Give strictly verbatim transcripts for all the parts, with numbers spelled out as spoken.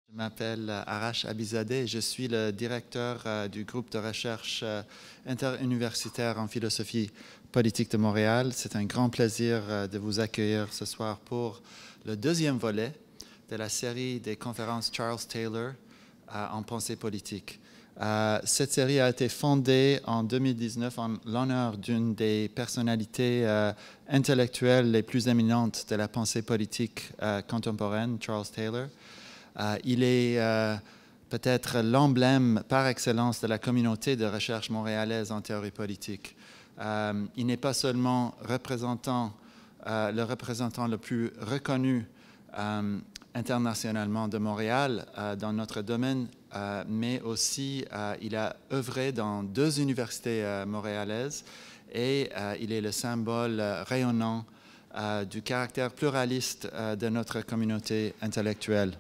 Je m'appelle Arash Abizadeh et je suis le directeur euh, du groupe de recherche euh, interuniversitaire en philosophie politique de Montréal. C'est un grand plaisir euh, de vous accueillir ce soir pour le deuxième volet de la série des conférences Charles Taylor euh, en pensée politique. Euh, cette série a été fondée en deux mille dix-neuf en l'honneur d'une des personnalités euh, intellectuelles les plus éminentes de la pensée politique euh, contemporaine, Charles Taylor. Euh, il est euh, peut-être l'emblème par excellence de la communauté de recherche montréalaise en théorie politique. Euh, il n'est pas seulement représentant, euh, le représentant le plus reconnu euh, internationalement de Montréal euh, dans notre domaine, euh, mais aussi euh, il a œuvré dans deux universités euh, montréalaises et euh, il est le symbole euh, rayonnant euh, du caractère pluraliste euh, de notre communauté intellectuelle.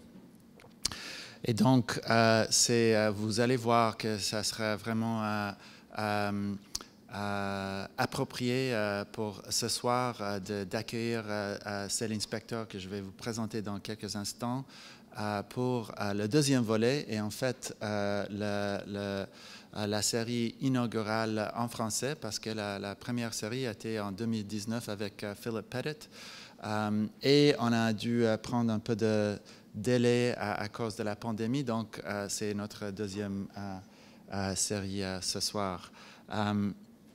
Et donc, euh, euh, vous allez voir que ça sera vraiment euh, euh, euh, approprié euh, pour ce soir euh, d'accueillir euh, euh, Céline Spector, que je vais vous présenter dans quelques instants, euh, pour euh, le deuxième volet, et en fait, euh, le, le, euh, la série inaugurale en français, parce que la, la première série a été en deux mille dix-neuf avec euh, Philip Pettit, euh, et on a dû euh, prendre un peu de délai à, à cause de la pandémie, donc euh, c'est notre deuxième euh, euh, série euh, ce soir. Um,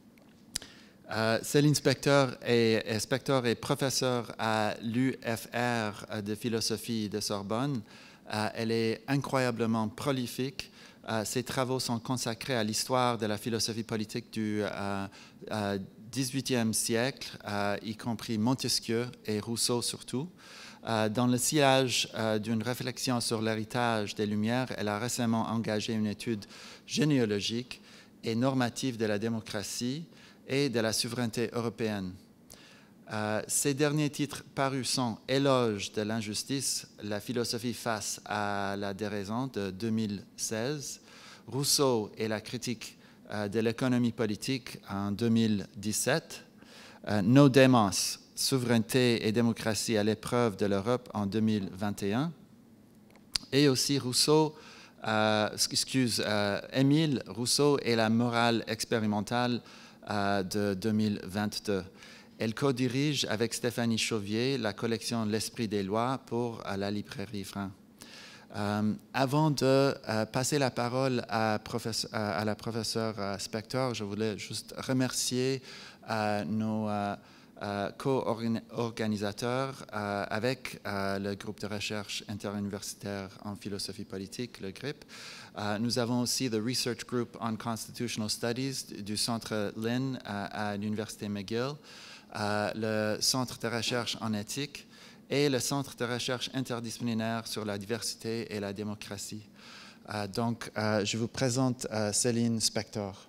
euh, Céline Spector est, est, Spector est professeure à l'U F R de philosophie de Sorbonne. Euh, elle est incroyablement prolifique. Euh, ses travaux sont consacrés à l'histoire de la philosophie politique du euh, euh, dix-huitième siècle, euh, y compris Montesquieu et Rousseau surtout. Euh, dans le sillage euh, d'une réflexion sur l'héritage des Lumières, elle a récemment engagé une étude généalogique et normative de la démocratie et de la souveraineté européenne. Euh, ces derniers titres parus sont Éloge de l'injustice, la philosophie face à la déraison de deux mille seize, Rousseau et la critique euh, de l'économie politique en deux mille dix-sept, euh, Nos démons, Souveraineté et démocratie à l'épreuve de l'Europe en deux mille vingt et un, et aussi Rousseau, euh, excuse, euh, Émile Rousseau et la morale expérimentale euh, de deux mille vingt-deux. Elle co-dirige avec Stéphanie Chauvier la collection L'Esprit des lois pour à la librairie Frein. Euh, avant de euh, passer la parole à, à, à la professeure euh, Spector, je voulais juste remercier euh, nos euh, Euh, co-organisateur euh, avec euh, le groupe de recherche interuniversitaire en philosophie politique, le G R I P. Euh, nous avons aussi le Research Group on Constitutional Studies du Centre Lynn à, à l'Université McGill, euh, le Centre de recherche en éthique et le Centre de recherche interdisciplinaire sur la diversité et la démocratie. Euh, donc, euh, je vous présente euh, Céline Spector.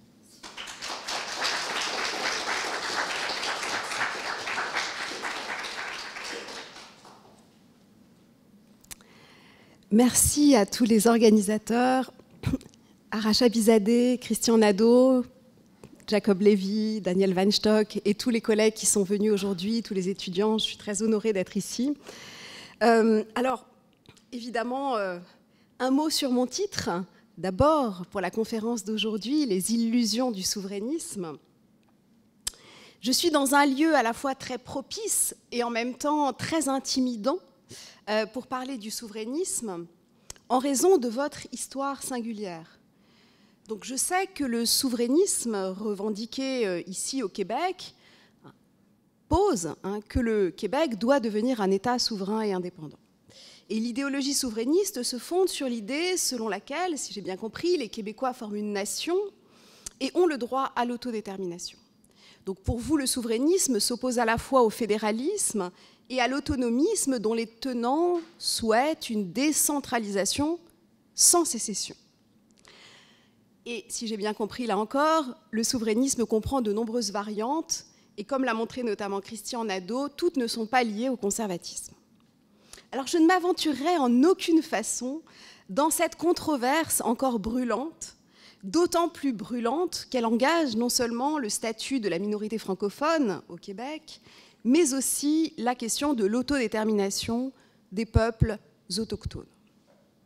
Merci à tous les organisateurs, Arash Abizadeh, Christian Nadeau, Jacob Lévy, Daniel Weinstock et tous les collègues qui sont venus aujourd'hui, tous les étudiants. Je suis très honorée d'être ici. Euh, alors, évidemment, euh, un mot sur mon titre. D'abord, pour la conférence d'aujourd'hui, les illusions du souverainisme. Je suis dans un lieu à la fois très propice et en même temps très intimidant pour parler du souverainisme en raison de votre histoire singulière. Donc je sais que le souverainisme revendiqué ici au Québec pose hein, que le Québec doit devenir un État souverain et indépendant. Et l'idéologie souverainiste se fonde sur l'idée selon laquelle, si j'ai bien compris, les Québécois forment une nation et ont le droit à l'autodétermination. Donc pour vous, le souverainisme s'oppose à la fois au fédéralisme et à l'autonomisme dont les tenants souhaitent une décentralisation sans sécession. Et si j'ai bien compris, là encore, le souverainisme comprend de nombreuses variantes, et comme l'a montré notamment Christian Nadeau, toutes ne sont pas liées au conservatisme. Alors je ne m'aventurerai en aucune façon dans cette controverse encore brûlante, d'autant plus brûlante qu'elle engage non seulement le statut de la minorité francophone au Québec, mais aussi la question de l'autodétermination des peuples autochtones.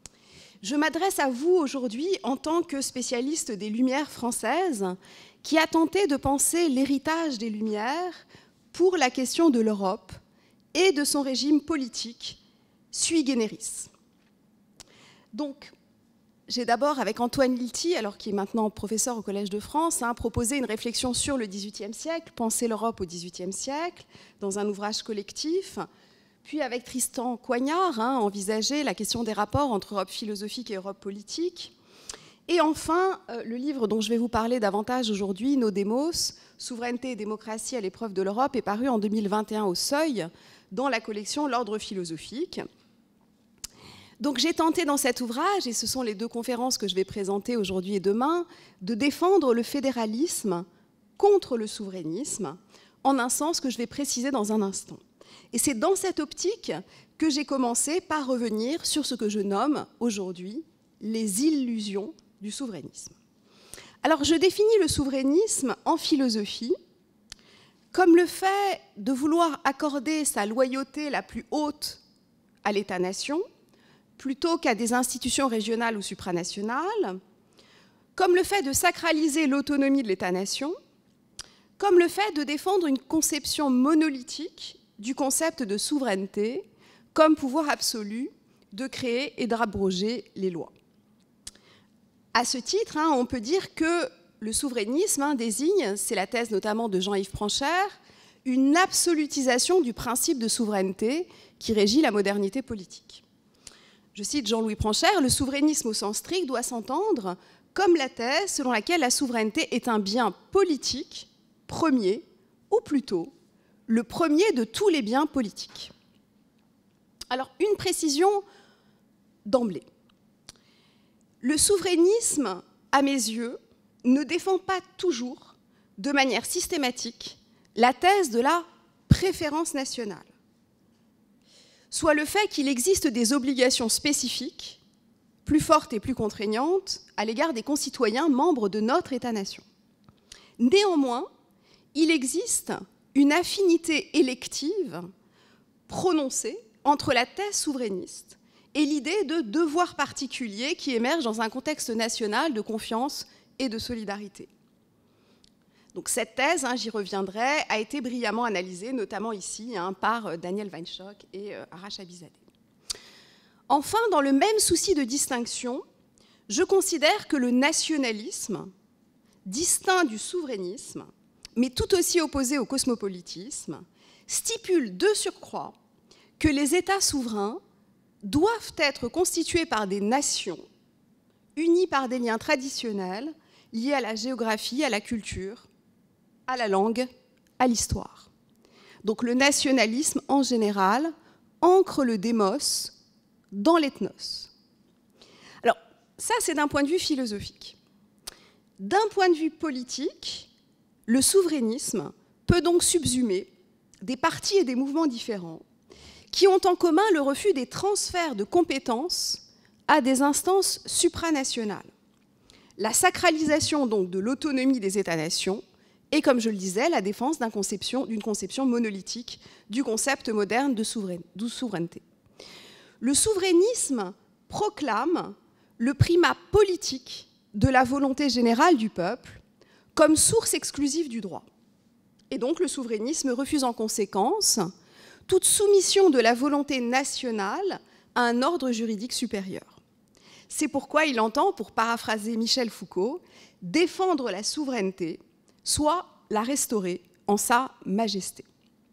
Je m'adresse à vous aujourd'hui en tant que spécialiste des Lumières françaises qui a tenté de penser l'héritage des Lumières pour la question de l'Europe et de son régime politique sui generis. Donc, j'ai d'abord, avec Antoine Lilti, alors qui est maintenant professeur au Collège de France, hein, proposé une réflexion sur le dix-huitième siècle, penser l'Europe au dix-huitième siècle, dans un ouvrage collectif. Puis avec Tristan Coignard, hein, envisager la question des rapports entre Europe philosophique et Europe politique. Et enfin, euh, le livre dont je vais vous parler davantage aujourd'hui, Nos Démos, Souveraineté et démocratie à l'épreuve de l'Europe, est paru en deux mille vingt et un au Seuil, dans la collection L'Ordre philosophique. Donc j'ai tenté dans cet ouvrage, et ce sont les deux conférences que je vais présenter aujourd'hui et demain, de défendre le fédéralisme contre le souverainisme, en un sens que je vais préciser dans un instant. Et c'est dans cette optique que j'ai commencé par revenir sur ce que je nomme aujourd'hui les illusions du souverainisme. Alors, je définis le souverainisme en philosophie comme le fait de vouloir accorder sa loyauté la plus haute à l'État-nation plutôt qu'à des institutions régionales ou supranationales, comme le fait de sacraliser l'autonomie de l'État-nation, comme le fait de défendre une conception monolithique du concept de souveraineté comme pouvoir absolu de créer et d'abroger les lois. À ce titre, hein, on peut dire que le souverainisme hein, désigne, c'est la thèse notamment de Jean-Yves Pranchère, une absolutisation du principe de souveraineté qui régit la modernité politique. Je cite Jean-Louis Pranchère, « Le souverainisme au sens strict doit s'entendre comme la thèse selon laquelle la souveraineté est un bien politique premier, ou plutôt le premier de tous les biens politiques. » Alors, une précision d'emblée. Le souverainisme, à mes yeux, ne défend pas toujours, de manière systématique, la thèse de la préférence nationale, soit le fait qu'il existe des obligations spécifiques, plus fortes et plus contraignantes, à l'égard des concitoyens membres de notre État-nation. Néanmoins, il existe une affinité élective prononcée entre la thèse souverainiste et l'idée de devoir particulier qui émerge dans un contexte national de confiance et de solidarité. Donc cette thèse, hein, j'y reviendrai, a été brillamment analysée, notamment ici, hein, par Daniel Weinstock et euh, Arash Abizadeh. Enfin, dans le même souci de distinction, je considère que le nationalisme, distinct du souverainisme, mais tout aussi opposé au cosmopolitisme, stipule de surcroît que les États souverains doivent être constitués par des nations, unis par des liens traditionnels, liés à la géographie, à la culture, à la langue, à l'histoire. Donc le nationalisme, en général, ancre le démos dans l'ethnos. Alors, ça, c'est d'un point de vue philosophique. D'un point de vue politique, le souverainisme peut donc subsumer des partis et des mouvements différents qui ont en commun le refus des transferts de compétences à des instances supranationales. La sacralisation donc de l'autonomie des États-nations et, comme je le disais, la défense d'une conception, d'une conception monolithique du concept moderne de souveraineté. Le souverainisme proclame le primat politique de la volonté générale du peuple comme source exclusive du droit. Et donc le souverainisme refuse en conséquence toute soumission de la volonté nationale à un ordre juridique supérieur. C'est pourquoi il entend, pour paraphraser Michel Foucault, défendre la souveraineté, soit la restaurer en sa majesté.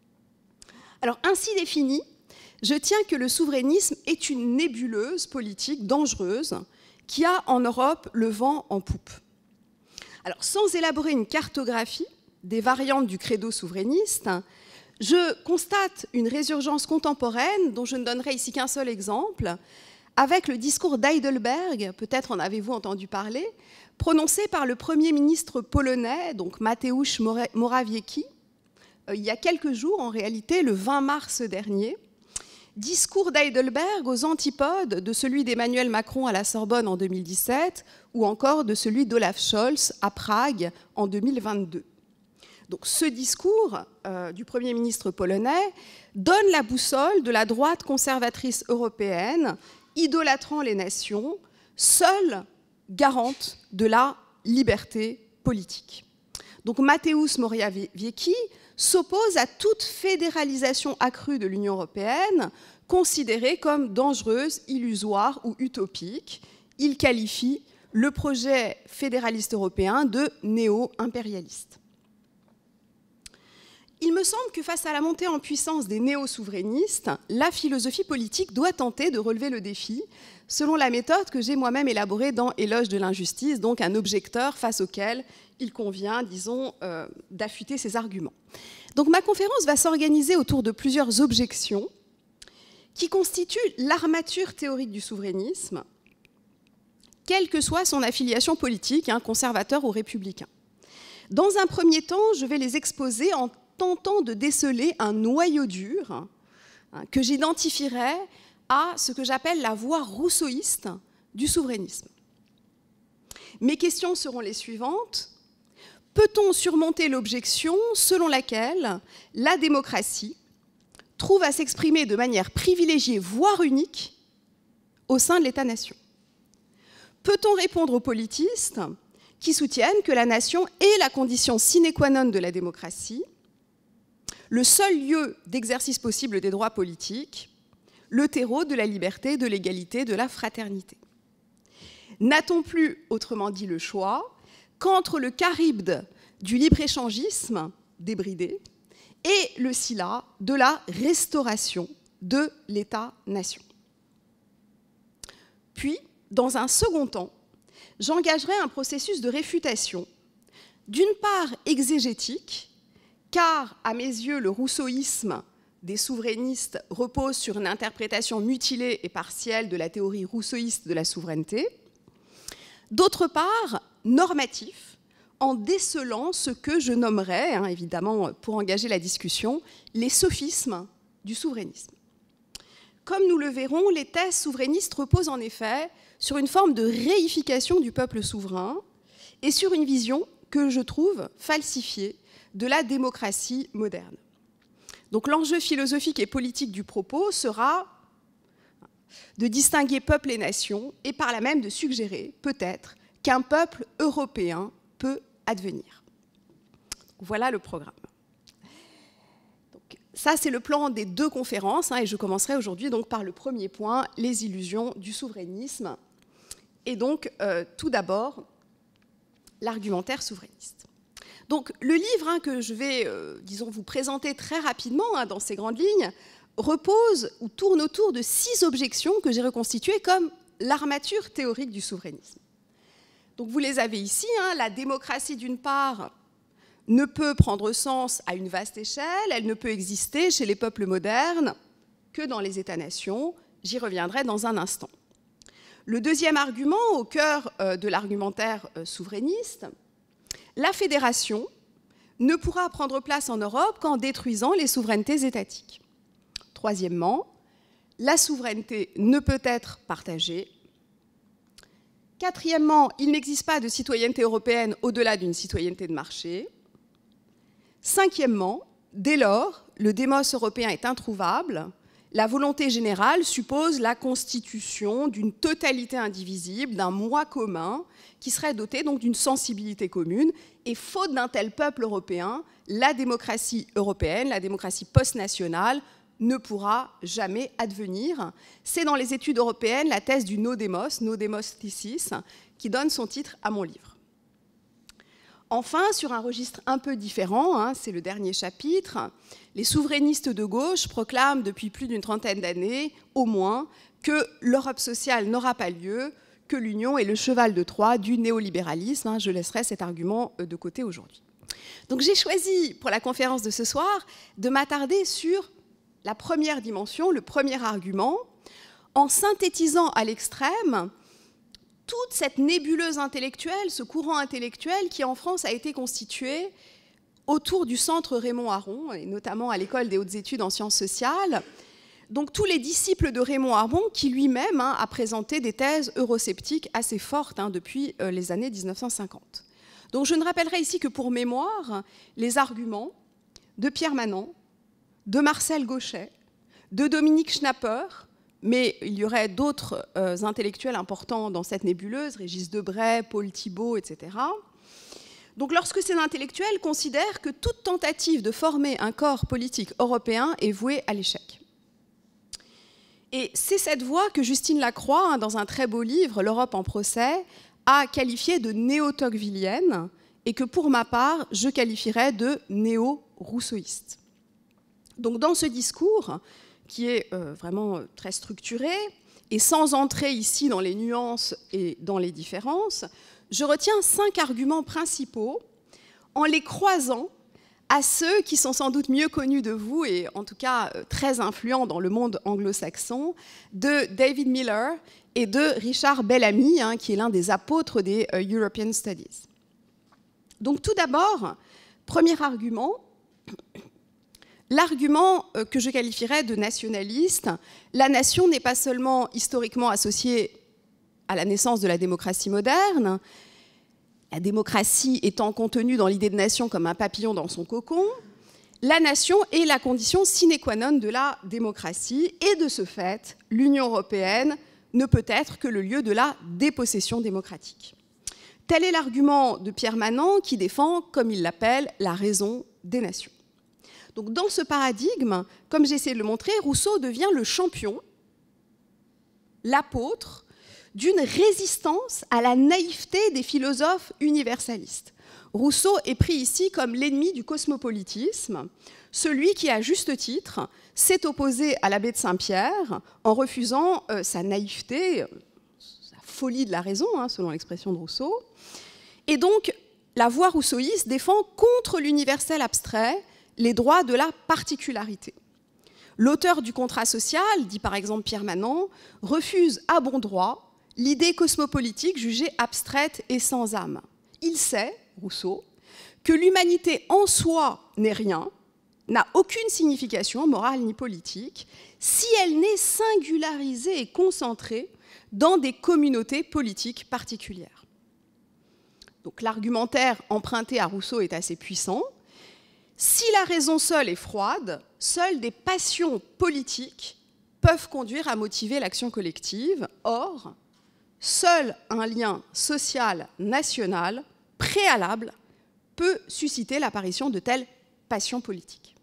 Alors, ainsi défini, je tiens que le souverainisme est une nébuleuse politique dangereuse qui a en Europe le vent en poupe. Alors, sans élaborer une cartographie des variantes du credo souverainiste, je constate une résurgence contemporaine dont je ne donnerai ici qu'un seul exemple, avec le discours d'Heidelberg, peut-être en avez-vous entendu parler, prononcé par le Premier ministre polonais, donc Mateusz Morawiecki, euh, il y a quelques jours, en réalité, le vingt mars dernier. Discours d'Heidelberg aux antipodes de celui d'Emmanuel Macron à la Sorbonne en deux mille dix-sept ou encore de celui d'Olaf Scholz à Prague en deux mille vingt-deux. Donc, ce discours euh, du Premier ministre polonais donne la boussole de la droite conservatrice européenne, idolâtrant les nations, seule garante de la liberté politique. Donc Mateusz Morawiecki s'oppose à toute fédéralisation accrue de l'Union européenne, considérée comme dangereuse, illusoire ou utopique. Il qualifie le projet fédéraliste européen de néo-impérialiste. Il me semble que face à la montée en puissance des néo-souverainistes, la philosophie politique doit tenter de relever le défi selon la méthode que j'ai moi-même élaborée dans Éloge de l'injustice, donc un objecteur face auquel il convient, disons, euh, d'affûter ses arguments. Donc ma conférence va s'organiser autour de plusieurs objections qui constituent l'armature théorique du souverainisme, quelle que soit son affiliation politique, hein, conservateur ou républicain. Dans un premier temps, je vais les exposer en tentant de déceler un noyau dur hein, que j'identifierai à ce que j'appelle la voie rousseauiste du souverainisme. Mes questions seront les suivantes. Peut-on surmonter l'objection selon laquelle la démocratie trouve à s'exprimer de manière privilégiée, voire unique, au sein de l'État-nation? Peut-on répondre aux politistes qui soutiennent que la nation est la condition sine qua non de la démocratie, le seul lieu d'exercice possible des droits politiques, le terreau de la liberté, de l'égalité, de la fraternité? N'a-t-on plus, autrement dit, le choix qu'entre le charybde du libre-échangisme débridé et le scylla de la restauration de l'État-nation? Puis, dans un second temps, j'engagerai un processus de réfutation, d'une part exégétique, car, à mes yeux, le rousseauisme des souverainistes repose sur une interprétation mutilée et partielle de la théorie rousseauiste de la souveraineté, d'autre part, normatif, en décelant ce que je nommerais, hein, évidemment, pour engager la discussion, les sophismes du souverainisme. Comme nous le verrons, les thèses souverainistes reposent en effet sur une forme de réification du peuple souverain et sur une vision que je trouve falsifiée de la démocratie moderne. Donc l'enjeu philosophique et politique du propos sera de distinguer peuple et nation et par là même de suggérer peut-être qu'un peuple européen peut advenir. Voilà le programme. Donc, ça, c'est le plan des deux conférences hein, et je commencerai aujourd'hui donc par le premier point, les illusions du souverainisme. Et donc, euh, tout d'abord, l'argumentaire souverainiste. Donc, le livre hein, que je vais, euh, disons, vous présenter très rapidement hein, dans ces grandes lignes repose ou tourne autour de six objections que j'ai reconstituées comme l'armature théorique du souverainisme. Donc, vous les avez ici. Hein, la démocratie, d'une part, ne peut prendre sens à une vaste échelle. Elle ne peut exister chez les peuples modernes que dans les États-nations. J'y reviendrai dans un instant. Le deuxième argument, au cœur euh, de l'argumentaire euh, souverainiste, la fédération ne pourra prendre place en Europe qu'en détruisant les souverainetés étatiques. Troisièmement, la souveraineté ne peut être partagée. Quatrièmement, il n'existe pas de citoyenneté européenne au-delà d'une citoyenneté de marché. Cinquièmement, dès lors, le démos européen est introuvable. La volonté générale suppose la constitution d'une totalité indivisible, d'un moi commun, qui serait doté donc d'une sensibilité commune. Et faute d'un tel peuple européen, la démocratie européenne, la démocratie post-nationale, ne pourra jamais advenir. C'est dans les études européennes la thèse du no demos, no demos thesis, qui donne son titre à mon livre. Enfin, sur un registre un peu différent, hein, c'est le dernier chapitre, les souverainistes de gauche proclament depuis plus d'une trentaine d'années, au moins, que l'Europe sociale n'aura pas lieu, que l'Union est le cheval de Troie du néolibéralisme. Hein, je laisserai cet argument de côté aujourd'hui. Donc j'ai choisi, pour la conférence de ce soir, de m'attarder sur la première dimension, le premier argument, en synthétisant à l'extrême toute cette nébuleuse intellectuelle, ce courant intellectuel qui en France a été constitué autour du centre Raymond Aron, et notamment à l'École des hautes études en sciences sociales. Donc tous les disciples de Raymond Aron qui lui-même hein, a présenté des thèses eurosceptiques assez fortes hein, depuis euh, les années mille neuf cent cinquante. Donc je ne rappellerai ici que pour mémoire les arguments de Pierre Manant, de Marcel Gauchet, de Dominique Schnapper, mais il y aurait d'autres euh, intellectuels importants dans cette nébuleuse, Régis Debray, Paul Thibault, et cetera. Donc lorsque ces intellectuels considèrent que toute tentative de former un corps politique européen est vouée à l'échec. Et c'est cette voie que Justine Lacroix, dans un très beau livre, L'Europe en procès, a qualifiée de néo-tocquevillienne et que pour ma part, je qualifierais de néo-rousseauiste. Donc dans ce discours, qui est euh, vraiment très structuré, et sans entrer ici dans les nuances et dans les différences, je retiens cinq arguments principaux en les croisant à ceux qui sont sans doute mieux connus de vous, et en tout cas euh, très influents dans le monde anglo-saxon, de David Miller et de Richard Bellamy, hein, qui est l'un des apôtres des euh, European Studies. Donc tout d'abord, premier argument, l'argument euh, que je qualifierais de nationaliste. La nation n'est pas seulement historiquement associée à la naissance de la démocratie moderne, la démocratie étant contenue dans l'idée de nation comme un papillon dans son cocon, la nation est la condition sine qua non de la démocratie, et de ce fait, l'Union européenne ne peut être que le lieu de la dépossession démocratique. Tel est l'argument de Pierre Manant qui défend, comme il l'appelle, la raison des nations. Donc dans ce paradigme, comme j'essaie de le montrer, Rousseau devient le champion, l'apôtre, d'une résistance à la naïveté des philosophes universalistes. Rousseau est pris ici comme l'ennemi du cosmopolitisme, celui qui, à juste titre, s'est opposé à l'abbé de Saint-Pierre en refusant euh, sa naïveté, sa folie de la raison, hein, selon l'expression de Rousseau. Et donc, la voie rousseauiste défend contre l'universel abstrait les droits de la particularité. L'auteur du contrat social, dit par exemple Pierre Manant, refuse à bon droit l'idée cosmopolitique jugée abstraite et sans âme. Il sait, Rousseau, que l'humanité en soi n'est rien, n'a aucune signification morale ni politique, si elle n'est singularisée et concentrée dans des communautés politiques particulières. Donc l'argumentaire emprunté à Rousseau est assez puissant. Si la raison seule est froide, seules des passions politiques peuvent conduire à motiver l'action collective. Or, seul un lien social national préalable peut susciter l'apparition de telles passions politiques.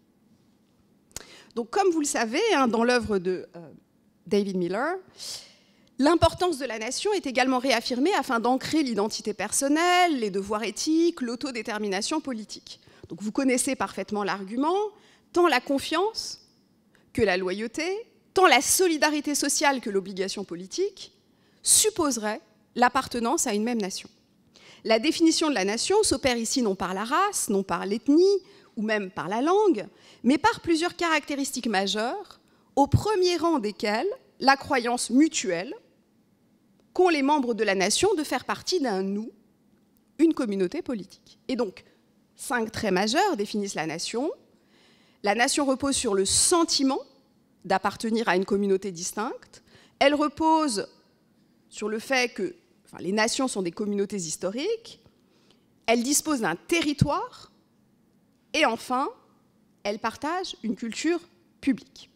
Donc, comme vous le savez, hein, dans l'œuvre de euh, David Miller, l'importance de la nation est également réaffirmée afin d'ancrer l'identité personnelle, les devoirs éthiques, l'autodétermination politique. Donc, vous connaissez parfaitement l'argument, tant la confiance que la loyauté, tant la solidarité sociale que l'obligation politique supposerait l'appartenance à une même nation. La définition de la nation s'opère ici non par la race, non par l'ethnie, ou même par la langue, mais par plusieurs caractéristiques majeures, au premier rang desquelles la croyance mutuelle qu'ont les membres de la nation de faire partie d'un nous, une communauté politique. Et donc, cinq traits majeurs définissent la nation. La nation repose sur le sentiment d'appartenir à une communauté distincte. Elle repose sur le fait que enfin, les nations sont des communautés historiques. Elle dispose d'un territoire. Et enfin, elle partage une culture publique.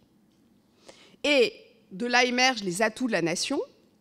Et de là émergent les atouts de la nation,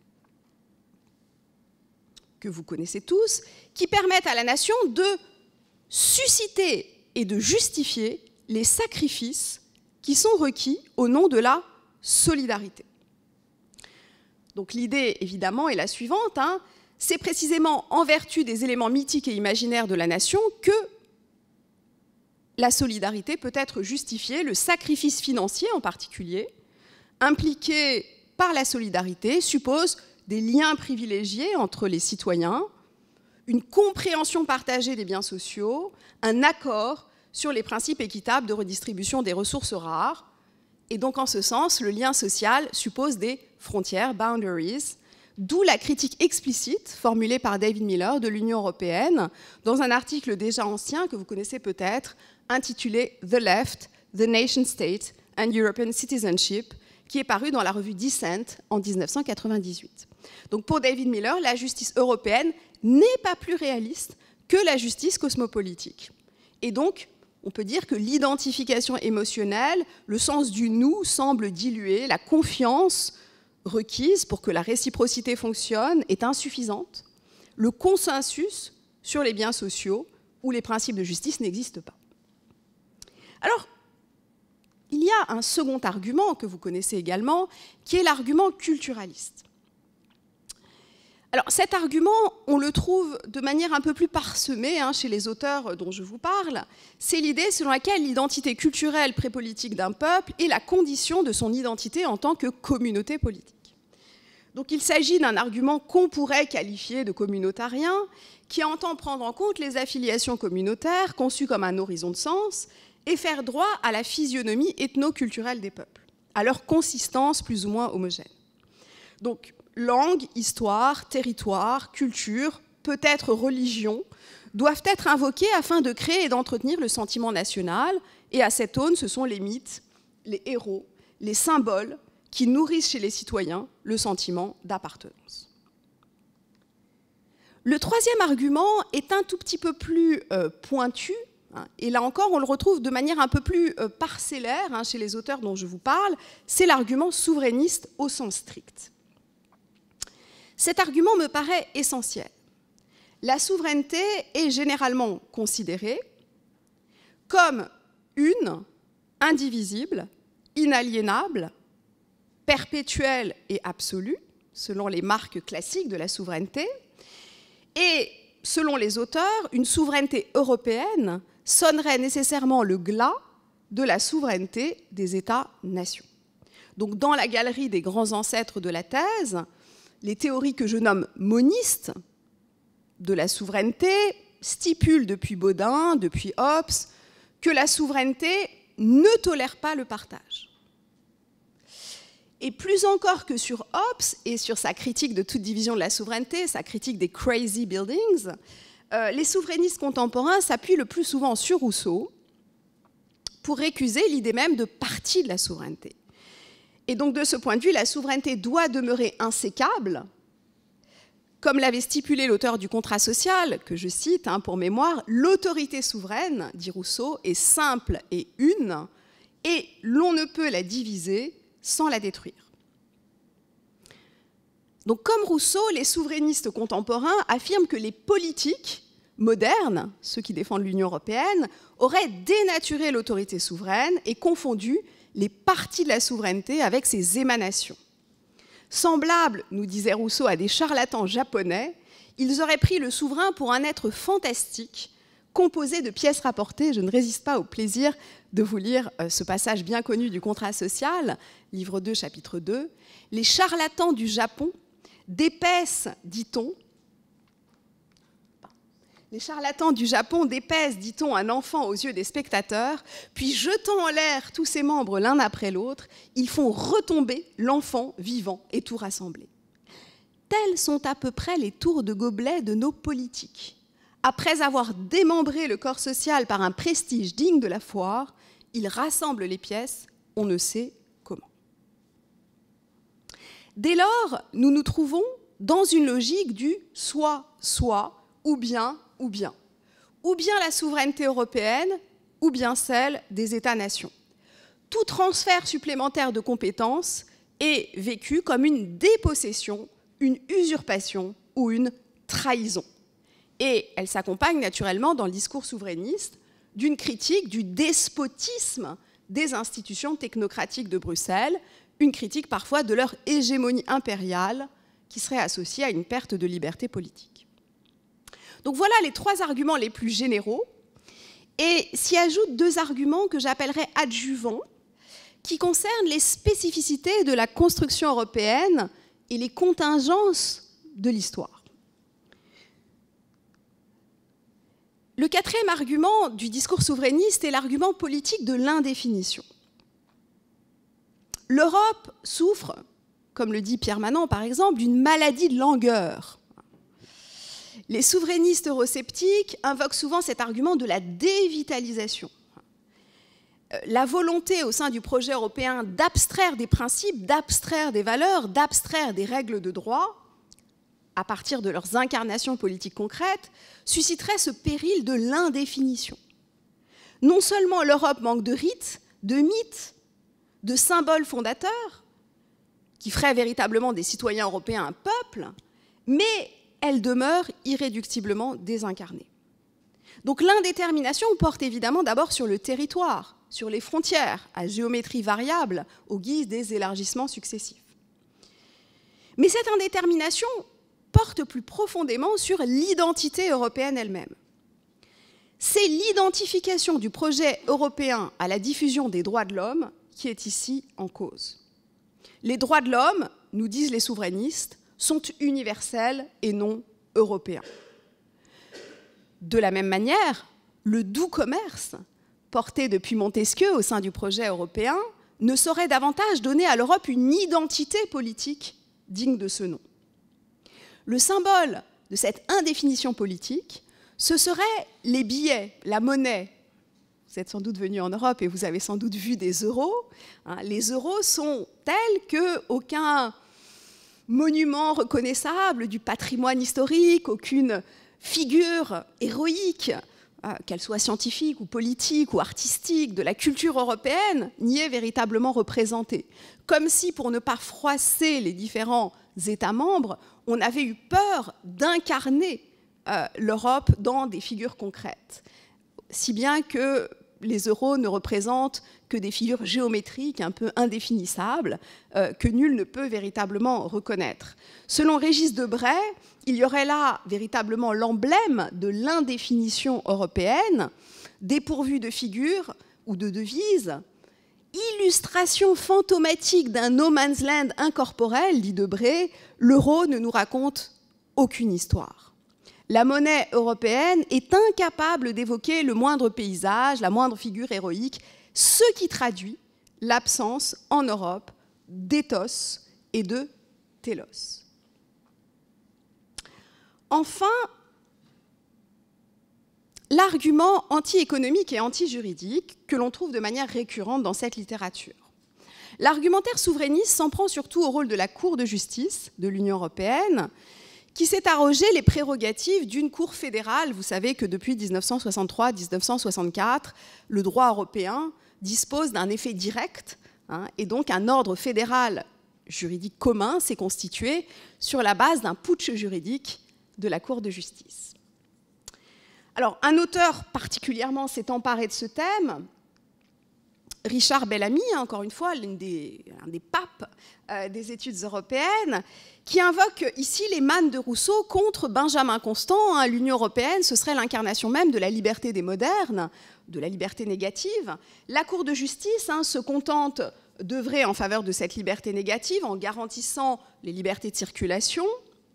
que vous connaissez tous, qui permettent à la nation de susciter et de justifier les sacrifices qui sont requis au nom de la solidarité. Donc l'idée, évidemment, est la suivante, hein, c'est précisément en vertu des éléments mythiques et imaginaires de la nation que la solidarité peut être justifiée, le sacrifice financier en particulier, impliqué par la solidarité, suppose des liens privilégiés entre les citoyens, une compréhension partagée des biens sociaux, un accord sur les principes équitables de redistribution des ressources rares. Et donc, en ce sens, le lien social suppose des frontières, boundaries, d'où la critique explicite formulée par David Miller de l'Union européenne dans un article déjà ancien que vous connaissez peut-être, intitulé « The Left, the Nation State and European Citizenship », qui est paru dans la revue Dissent en mille neuf cent quatre-vingt-dix-huit. Donc pour David Miller, la justice européenne n'est pas plus réaliste que la justice cosmopolitique. Et donc, on peut dire que l'identification émotionnelle, le sens du « nous » semble diluer, la confiance requise pour que la réciprocité fonctionne est insuffisante. Le consensus sur les biens sociaux ou les principes de justice n'existe pas. Alors, il y a un second argument que vous connaissez également, qui est l'argument culturaliste. Alors, cet argument, on le trouve de manière un peu plus parsemée hein, chez les auteurs dont je vous parle. C'est l'idée selon laquelle l'identité culturelle prépolitique d'un peuple est la condition de son identité en tant que communauté politique. Donc, il s'agit d'un argument qu'on pourrait qualifier de communautarien, qui entend prendre en compte les affiliations communautaires conçues comme un horizon de sens et faire droit à la physionomie ethno-culturelle des peuples, à leur consistance plus ou moins homogène. Donc, langue, histoire, territoire, culture, peut-être religion, doivent être invoquées afin de créer et d'entretenir le sentiment national. Et à cette aune, ce sont les mythes, les héros, les symboles qui nourrissent chez les citoyens le sentiment d'appartenance. Le troisième argument est un tout petit peu plus euh, pointu, hein, et là encore, on le retrouve de manière un peu plus euh, parcellaire hein, chez les auteurs dont je vous parle, c'est l'argument souverainiste au sens strict. Cet argument me paraît essentiel. La souveraineté est généralement considérée comme une, indivisible, inaliénable, perpétuelle et absolue, selon les marques classiques de la souveraineté, et selon les auteurs, une souveraineté européenne sonnerait nécessairement le glas de la souveraineté des États-nations. Donc, dans la galerie des grands ancêtres de la thèse, les théories que je nomme monistes de la souveraineté stipulent depuis Baudin, depuis Hobbes, que la souveraineté ne tolère pas le partage. Et plus encore que sur Hobbes et sur sa critique de toute division de la souveraineté, sa critique des crazy buildings, euh, les souverainistes contemporains s'appuient le plus souvent sur Rousseau pour récuser l'idée même de partie de la souveraineté. Et donc, de ce point de vue, la souveraineté doit demeurer insécable, comme l'avait stipulé l'auteur du contrat social, que je cite hein, pour mémoire, l'autorité souveraine, dit Rousseau, est simple et une, et l'on ne peut la diviser sans la détruire. Donc, comme Rousseau, les souverainistes contemporains affirment que les politiques modernes, ceux qui défendent l'Union européenne, auraient dénaturé l'autorité souveraine et confondu les parties de la souveraineté avec ses émanations. Semblables, nous disait Rousseau, à des charlatans japonais, ils auraient pris le souverain pour un être fantastique, composé de pièces rapportées. Je ne résiste pas au plaisir de vous lire ce passage bien connu du contrat social, livre deux, chapitre deux. Les charlatans du Japon dépaissent, dit-on, Les charlatans du Japon dépaissent, dit-on, un enfant aux yeux des spectateurs, puis jetant en l'air tous ses membres l'un après l'autre, ils font retomber l'enfant vivant et tout rassemblé. Tels sont à peu près les tours de gobelet de nos politiques. Après avoir démembré le corps social par un prestige digne de la foire, ils rassemblent les pièces, on ne sait comment. Dès lors, nous nous trouvons dans une logique du soit-soit, ou bien ou bien, ou bien la souveraineté européenne, ou bien celle des États-nations. Tout transfert supplémentaire de compétences est vécu comme une dépossession, une usurpation ou une trahison. Et elle s'accompagne naturellement dans le discours souverainiste d'une critique du despotisme des institutions technocratiques de Bruxelles, une critique parfois de leur hégémonie impériale qui serait associée à une perte de liberté politique. Donc voilà les trois arguments les plus généraux, et s'y ajoutent deux arguments que j'appellerais adjuvants, qui concernent les spécificités de la construction européenne et les contingences de l'histoire. Le quatrième argument du discours souverainiste est l'argument politique de l'indéfinition. L'Europe souffre, comme le dit Pierre Manant par exemple, d'une maladie de langueur. Les souverainistes eurosceptiques invoquent souvent cet argument de la dévitalisation. La volonté au sein du projet européen d'abstraire des principes, d'abstraire des valeurs, d'abstraire des règles de droit, à partir de leurs incarnations politiques concrètes, susciterait ce péril de l'indéfinition. Non seulement l'Europe manque de rites, de mythes, de symboles fondateurs, qui ferait véritablement des citoyens européens un peuple, mais elle demeure irréductiblement désincarnée. Donc l'indétermination porte évidemment d'abord sur le territoire, sur les frontières, à géométrie variable, au guise des élargissements successifs. Mais cette indétermination porte plus profondément sur l'identité européenne elle-même. C'est l'identification du projet européen à la diffusion des droits de l'homme qui est ici en cause. Les droits de l'homme, nous disent les souverainistes, sont universels et non européens. De la même manière, le doux commerce, porté depuis Montesquieu au sein du projet européen, ne saurait davantage donner à l'Europe une identité politique digne de ce nom. Le symbole de cette indéfinition politique, ce seraient les billets, la monnaie. Vous êtes sans doute venus en Europe et vous avez sans doute vu des euros. Les euros sont tels qu'aucun monument reconnaissable du patrimoine historique, aucune figure héroïque, qu'elle soit scientifique ou politique ou artistique, de la culture européenne, n'y est véritablement représentée. Comme si, pour ne pas froisser les différents États membres, on avait eu peur d'incarner euh, l'Europe dans des figures concrètes. Si bien que les euros ne représentent que des figures géométriques un peu indéfinissables, euh, que nul ne peut véritablement reconnaître. Selon Régis Debray, il y aurait là véritablement l'emblème de l'indéfinition européenne, dépourvue de figures ou de devises, illustration fantomatique d'un no man's land incorporel, dit Debray, l'euro ne nous raconte aucune histoire. La monnaie européenne est incapable d'évoquer le moindre paysage, la moindre figure héroïque, ce qui traduit l'absence en Europe d'éthos et de télos. Enfin, l'argument anti-économique et anti-juridique que l'on trouve de manière récurrente dans cette littérature. L'argumentaire souverainiste s'en prend surtout au rôle de la Cour de justice de l'Union européenne, qui s'est arrogé les prérogatives d'une cour fédérale. Vous savez que depuis mille neuf cent soixante-trois mille neuf cent soixante-quatre, le droit européen dispose d'un effet direct, hein, et donc un ordre fédéral juridique commun s'est constitué sur la base d'un putsch juridique de la Cour de justice. Alors, un auteur particulièrement s'est emparé de ce thème, Richard Bellamy, encore une fois, l'un des, l'un des papes euh, des études européennes, qui invoque ici les mannes de Rousseau contre Benjamin Constant. Hein, L'Union européenne, ce serait l'incarnation même de la liberté des modernes, de la liberté négative. La Cour de justice hein, se contente d'œuvrer en faveur de cette liberté négative en garantissant les libertés de circulation,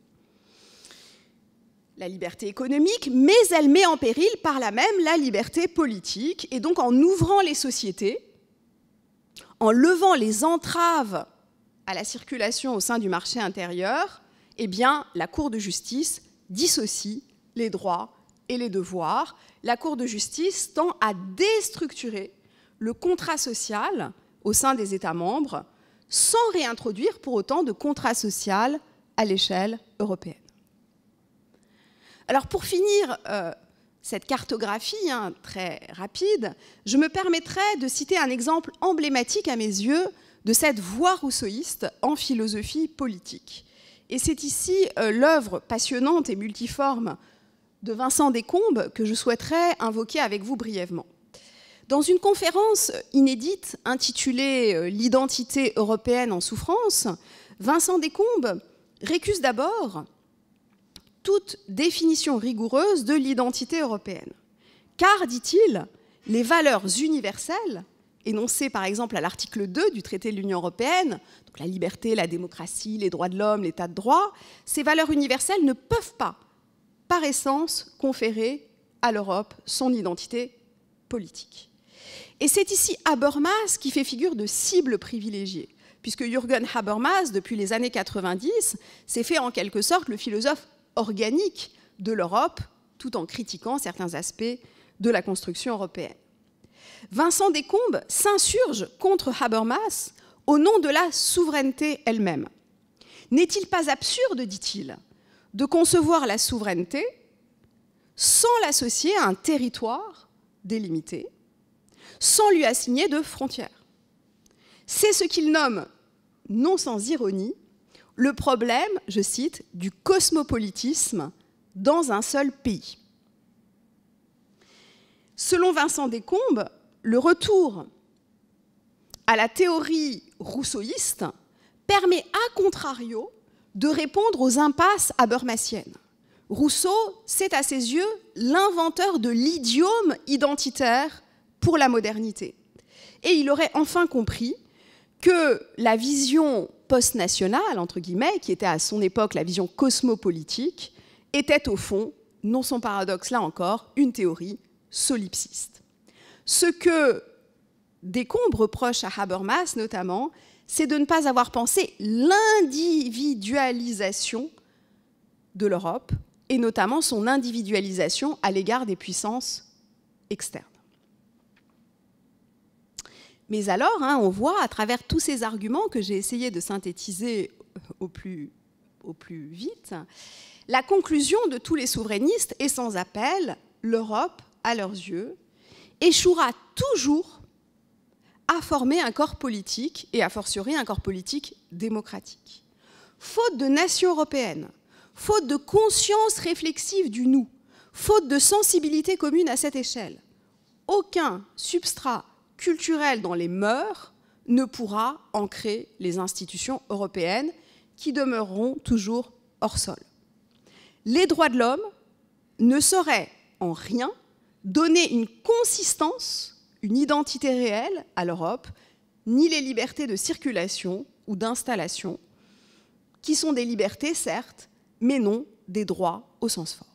la liberté économique, mais elle met en péril par là même la liberté politique. Et donc en ouvrant les sociétés, en levant les entraves à la circulation au sein du marché intérieur, eh bien, la Cour de justice dissocie les droits et les devoirs. La Cour de justice tend à déstructurer le contrat social au sein des États membres sans réintroduire pour autant de contrat social à l'échelle européenne. Alors pour finir euh, cette cartographie hein, très rapide, je me permettrai de citer un exemple emblématique à mes yeux de cette voie rousseauiste en philosophie politique. Et c'est ici euh, l'œuvre passionnante et multiforme de Vincent Descombes que je souhaiterais invoquer avec vous brièvement. Dans une conférence inédite intitulée euh, « L'identité européenne en souffrance », Vincent Descombes récuse d'abord toute définition rigoureuse de l'identité européenne. Car, dit-il, les valeurs universelles, énoncées par exemple à l'article deux du traité de l'Union européenne, donc la liberté, la démocratie, les droits de l'homme, l'état de droit, ces valeurs universelles ne peuvent pas, par essence, conférer à l'Europe son identité politique. Et c'est ici Habermas qui fait figure de cible privilégiée, puisque Jürgen Habermas, depuis les années quatre-vingt-dix, s'est fait en quelque sorte le philosophe organique de l'Europe, tout en critiquant certains aspects de la construction européenne. Vincent Descombes s'insurge contre Habermas au nom de la souveraineté elle-même. N'est-il pas absurde, dit-il, de concevoir la souveraineté sans l'associer à un territoire délimité, sans lui assigner de frontières? C'est ce qu'il nomme non sans ironie, le problème, je cite, du cosmopolitisme dans un seul pays. Selon Vincent Descombes, le retour à la théorie rousseauiste permet à contrario de répondre aux impasses habermasiennes. Rousseau, c'est à ses yeux l'inventeur de l'idiome identitaire pour la modernité. Et il aurait enfin compris que la vision post-nationale, entre guillemets, qui était à son époque la vision cosmopolitique, était au fond, non sans paradoxe là encore, une théorie solipsiste. Ce que Descombes reproche à Habermas notamment, c'est de ne pas avoir pensé l'individualisation de l'Europe, et notamment son individualisation à l'égard des puissances externes. Mais alors, hein, on voit à travers tous ces arguments que j'ai essayé de synthétiser au plus, au plus vite, la conclusion de tous les souverainistes est sans appel: l'Europe, à leurs yeux, échouera toujours à former un corps politique, et a fortiori un corps politique démocratique. Faute de nation européenne, faute de conscience réflexive du nous, faute de sensibilité commune à cette échelle, aucun substrat culturel dans les mœurs ne pourra ancrer les institutions européennes qui demeureront toujours hors sol. Les droits de l'homme ne sauraient en rien donner une consistance, une identité réelle à l'Europe, ni les libertés de circulation ou d'installation, qui sont des libertés, certes, mais non des droits au sens fort.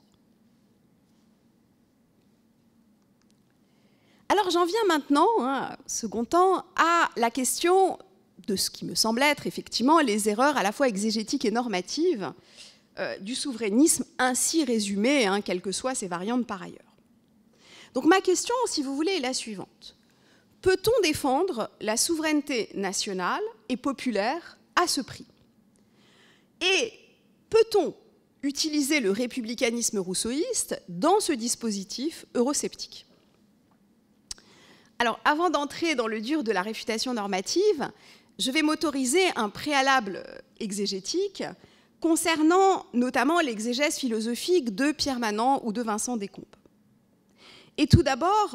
Alors j'en viens maintenant, hein, second temps, à la question de ce qui me semble être effectivement les erreurs à la fois exégétiques et normatives euh, du souverainisme ainsi résumé, hein, quelles que soient ses variantes par ailleurs. Donc ma question, si vous voulez, est la suivante. Peut-on défendre la souveraineté nationale et populaire à ce prix? Et peut-on utiliser le républicanisme rousseauiste dans ce dispositif eurosceptique? Alors, avant d'entrer dans le dur de la réfutation normative, je vais m'autoriser un préalable exégétique concernant notamment l'exégèse philosophique de Pierre Manant ou de Vincent Descombes. Et tout d'abord,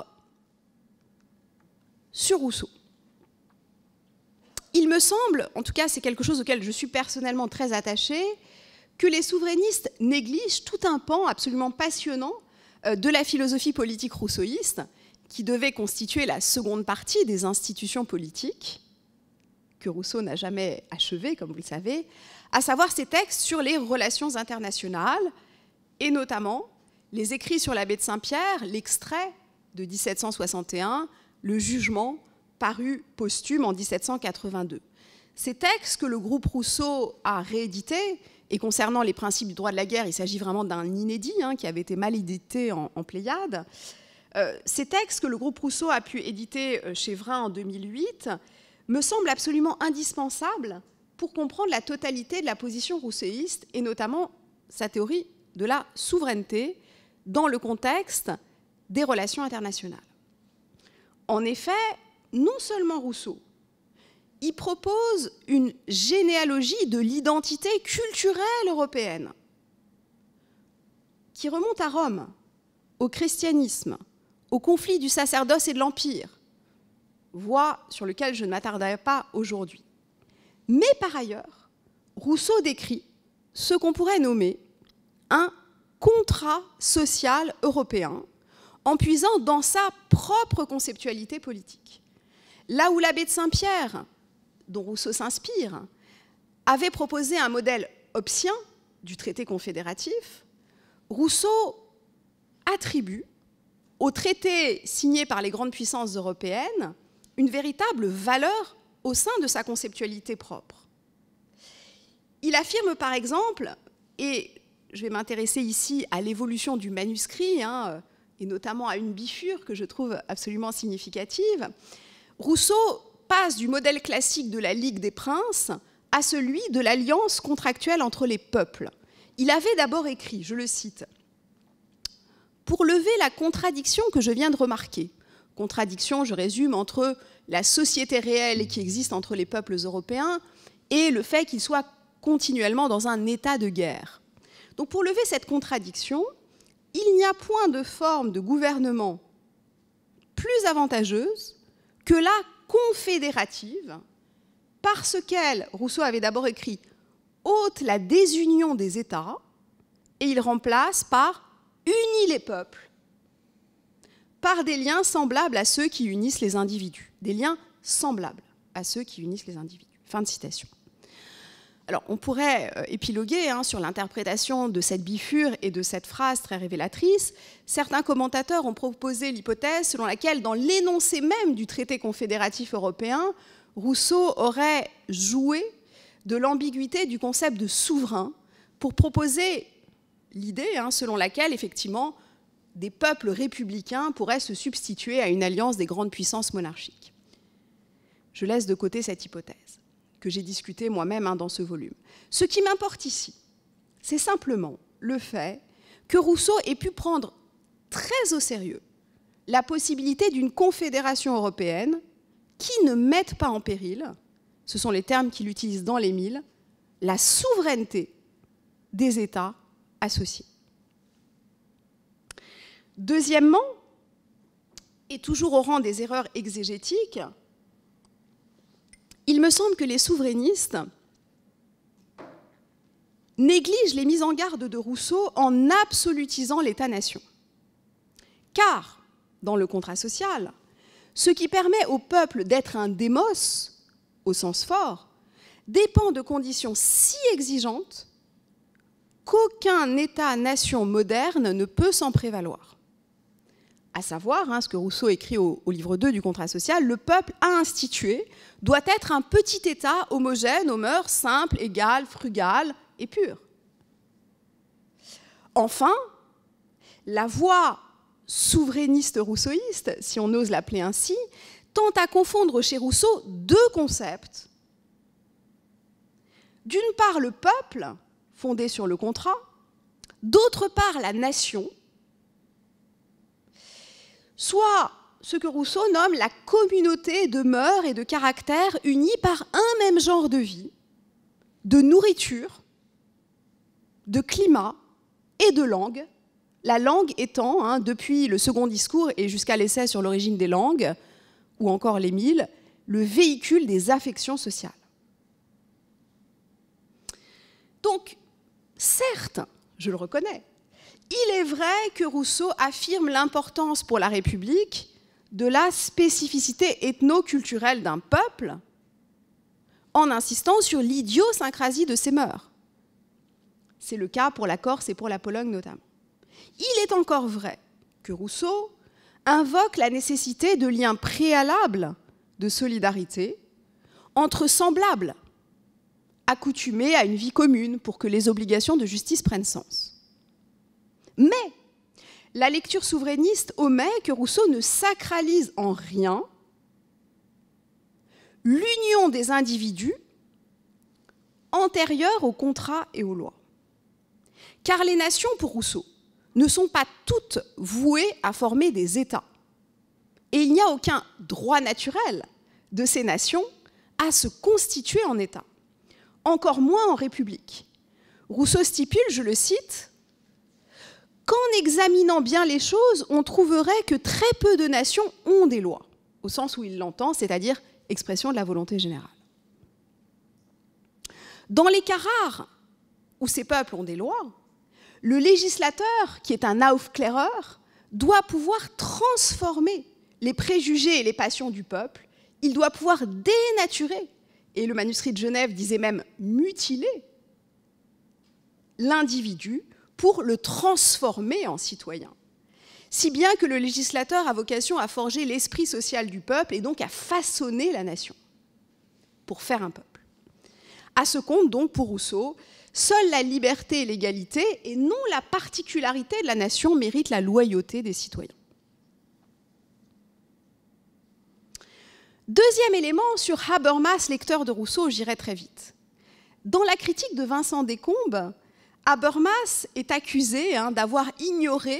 sur Rousseau. Il me semble, en tout cas c'est quelque chose auquel je suis personnellement très attachée, que les souverainistes négligent tout un pan absolument passionnant de la philosophie politique rousseauiste, qui devait constituer la seconde partie des institutions politiques, que Rousseau n'a jamais achevé, comme vous le savez, à savoir ses textes sur les relations internationales, et notamment les écrits sur l'abbé de Saint-Pierre, l'extrait de mille sept cent soixante et un, le jugement, paru posthume en mille sept cent quatre-vingt-deux. Ces textes que le groupe Rousseau a réédités, et concernant les principes du droit de la guerre, il s'agit vraiment d'un inédit hein, qui avait été mal édité en, en Pléiade. Euh, ces textes que le groupe Rousseau a pu éditer chez Vrin en deux mille huit me semblent absolument indispensables pour comprendre la totalité de la position rousseauiste et notamment sa théorie de la souveraineté dans le contexte des relations internationales. En effet, non seulement Rousseau, il propose une généalogie de l'identité culturelle européenne qui remonte à Rome, au christianisme, au conflit du sacerdoce et de l'Empire, voie sur lequel je ne m'attarderai pas aujourd'hui. Mais par ailleurs, Rousseau décrit ce qu'on pourrait nommer un contrat social européen en puisant dans sa propre conceptualité politique. Là où l'abbé de Saint-Pierre, dont Rousseau s'inspire, avait proposé un modèle hobbésien du traité confédératif, Rousseau attribue au traité signé par les grandes puissances européennes une véritable valeur au sein de sa conceptualité propre. Il affirme par exemple, et je vais m'intéresser ici à l'évolution du manuscrit, hein, et notamment à une bifure que je trouve absolument significative, Rousseau passe du modèle classique de la Ligue des princes à celui de l'alliance contractuelle entre les peuples. Il avait d'abord écrit, je le cite, « Pour lever la contradiction que je viens de remarquer, contradiction, je résume, entre la société réelle qui existe entre les peuples européens et le fait qu'il soit continuellement dans un état de guerre. Donc pour lever cette contradiction, il n'y a point de forme de gouvernement plus avantageuse que la confédérative, parce qu'elle, Rousseau avait d'abord écrit, ôte la désunion des États, et il remplace par unit les peuples, par des liens semblables à ceux qui unissent les individus. Des liens semblables à ceux qui unissent les individus. Fin de citation. Alors, on pourrait euh, épiloguer hein, sur l'interprétation de cette bifure et de cette phrase très révélatrice. Certains commentateurs ont proposé l'hypothèse selon laquelle, dans l'énoncé même du traité confédératif européen, Rousseau aurait joué de l'ambiguïté du concept de souverain pour proposer l'idée hein, selon laquelle, effectivement, des peuples républicains pourraient se substituer à une alliance des grandes puissances monarchiques. Je laisse de côté cette hypothèse, que j'ai discutée moi-même hein, dans ce volume. Ce qui m'importe ici, c'est simplement le fait que Rousseau ait pu prendre très au sérieux la possibilité d'une confédération européenne qui ne mette pas en péril, ce sont les termes qu'il utilise dans l'Émile, la souveraineté des États associés. Deuxièmement, et toujours au rang des erreurs exégétiques, il me semble que les souverainistes négligent les mises en garde de Rousseau en absolutisant l'État-nation. Car, dans le contrat social, ce qui permet au peuple d'être un démos, au sens fort, dépend de conditions si exigeantes qu'aucun État-nation moderne ne peut s'en prévaloir. À savoir, hein, ce que Rousseau écrit au, au livre deux du contrat social, le peuple à instituer doit être un petit État homogène aux mœurs simples, égales, frugales et pures. Enfin, la voie souverainiste rousseauiste, si on ose l'appeler ainsi, tend à confondre chez Rousseau deux concepts. D'une part, le peuple, fondé sur le contrat, d'autre part, la nation, soit ce que Rousseau nomme la communauté de mœurs et de caractères unis par un même genre de vie, de nourriture, de climat et de langue, la langue étant, hein, depuis le second discours et jusqu'à l'essai sur l'origine des langues, ou encore l'Émile, le véhicule des affections sociales. Donc, certes, je le reconnais, il est vrai que Rousseau affirme l'importance pour la République de la spécificité ethno-culturelle d'un peuple en insistant sur l'idiosyncrasie de ses mœurs. C'est le cas pour la Corse et pour la Pologne notamment. Il est encore vrai que Rousseau invoque la nécessité de liens préalables de solidarité entre semblables, accoutumés à une vie commune pour que les obligations de justice prennent sens. Mais la lecture souverainiste omet que Rousseau ne sacralise en rien l'union des individus antérieure aux contrats et aux lois. Car les nations, pour Rousseau, ne sont pas toutes vouées à former des États. Et il n'y a aucun droit naturel de ces nations à se constituer en État, encore moins en République. Rousseau stipule, je le cite, « Qu'en examinant bien les choses, on trouverait que très peu de nations ont des lois », au sens où il l'entend, c'est-à-dire expression de la volonté générale. Dans les cas rares où ces peuples ont des lois, le législateur, qui est un Aufklärer, doit pouvoir transformer les préjugés et les passions du peuple, il doit pouvoir dénaturer, et le manuscrit de Genève disait même mutiler, l'individu pour le transformer en citoyen. Si bien que le législateur a vocation à forger l'esprit social du peuple et donc à façonner la nation pour faire un peuple. À ce compte, donc, pour Rousseau, seule la liberté et l'égalité, et non la particularité de la nation, méritent la loyauté des citoyens. Deuxième élément, sur Habermas, lecteur de Rousseau, j'irai très vite. Dans la critique de Vincent Descombes, Habermas est accusé hein, d'avoir ignoré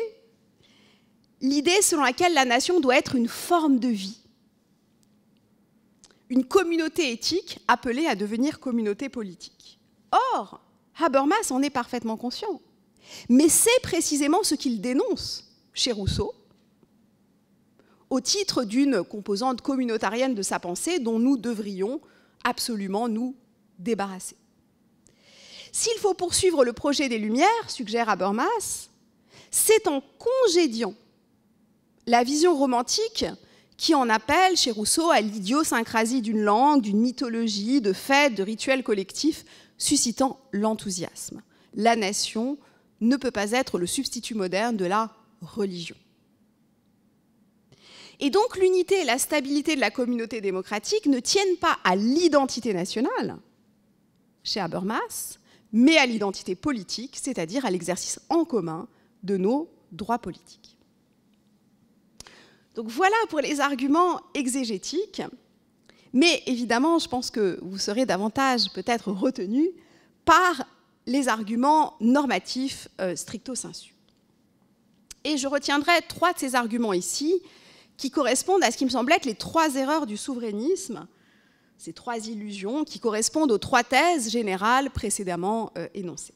l'idée selon laquelle la nation doit être une forme de vie. une communauté éthique appelée à devenir communauté politique. Or, Habermas en est parfaitement conscient. Mais c'est précisément ce qu'il dénonce chez Rousseau, au titre d'une composante communautarienne de sa pensée dont nous devrions absolument nous débarrasser. S'il faut poursuivre le projet des Lumières, suggère Habermas, c'est en congédiant la vision romantique qui en appelle chez Rousseau à l'idiosyncrasie d'une langue, d'une mythologie, de fêtes, de rituels collectifs, suscitant l'enthousiasme. La nation ne peut pas être le substitut moderne de la religion. Et donc l'unité et la stabilité de la communauté démocratique ne tiennent pas à l'identité nationale, chez Habermas, mais à l'identité politique, c'est-à-dire à l'exercice en commun de nos droits politiques. Donc voilà pour les arguments exégétiques, mais évidemment, je pense que vous serez davantage peut-être retenus par les arguments normatifs euh, stricto sensu. Et je retiendrai trois de ces arguments ici, qui correspondent à ce qui me semble être les trois erreurs du souverainisme, ces trois illusions qui correspondent aux trois thèses générales précédemment euh, énoncées.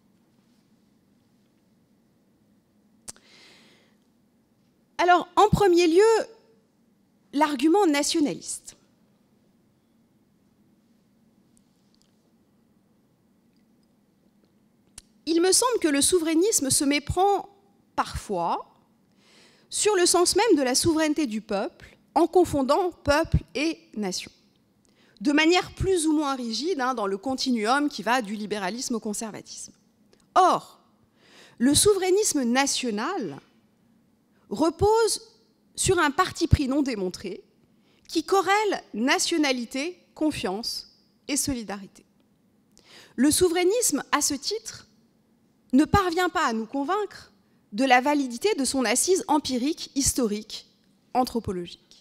Alors, en premier lieu, l'argument nationaliste. Il me semble que le souverainisme se méprend parfois sur le sens même de la souveraineté du peuple, en confondant peuple et nation, de manière plus ou moins rigide hein, dans le continuum qui va du libéralisme au conservatisme. Or, le souverainisme national repose sur un parti pris non démontré qui corrèle nationalité, confiance et solidarité. Le souverainisme, à ce titre, ne parvient pas à nous convaincre de la validité de son assise empirique, historique, anthropologique.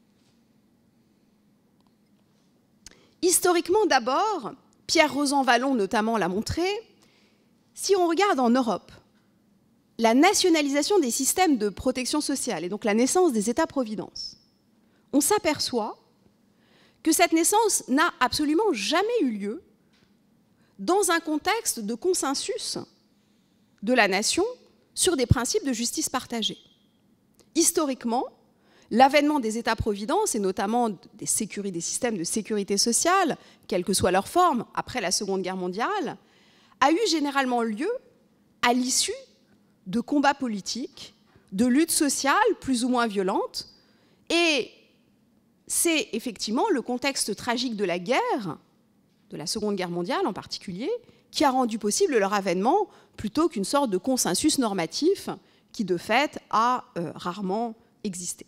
Historiquement d'abord, Pierre Rosan-Vallon notamment l'a montré, si on regarde en Europe, la nationalisation des systèmes de protection sociale et donc la naissance des États-providence, on s'aperçoit que cette naissance n'a absolument jamais eu lieu dans un contexte de consensus de la nation sur des principes de justice partagée. Historiquement, l'avènement des États-providence, et notamment des, sécurités, des systèmes de sécurité sociale, quelle que soit leur forme, après la Seconde Guerre mondiale, a eu généralement lieu à l'issue de combats politiques, de luttes sociales plus ou moins violentes, et c'est effectivement le contexte tragique de la guerre, de la Seconde Guerre mondiale en particulier, qui a rendu possible leur avènement plutôt qu'une sorte de consensus normatif qui, de fait, a euh, rarement existé.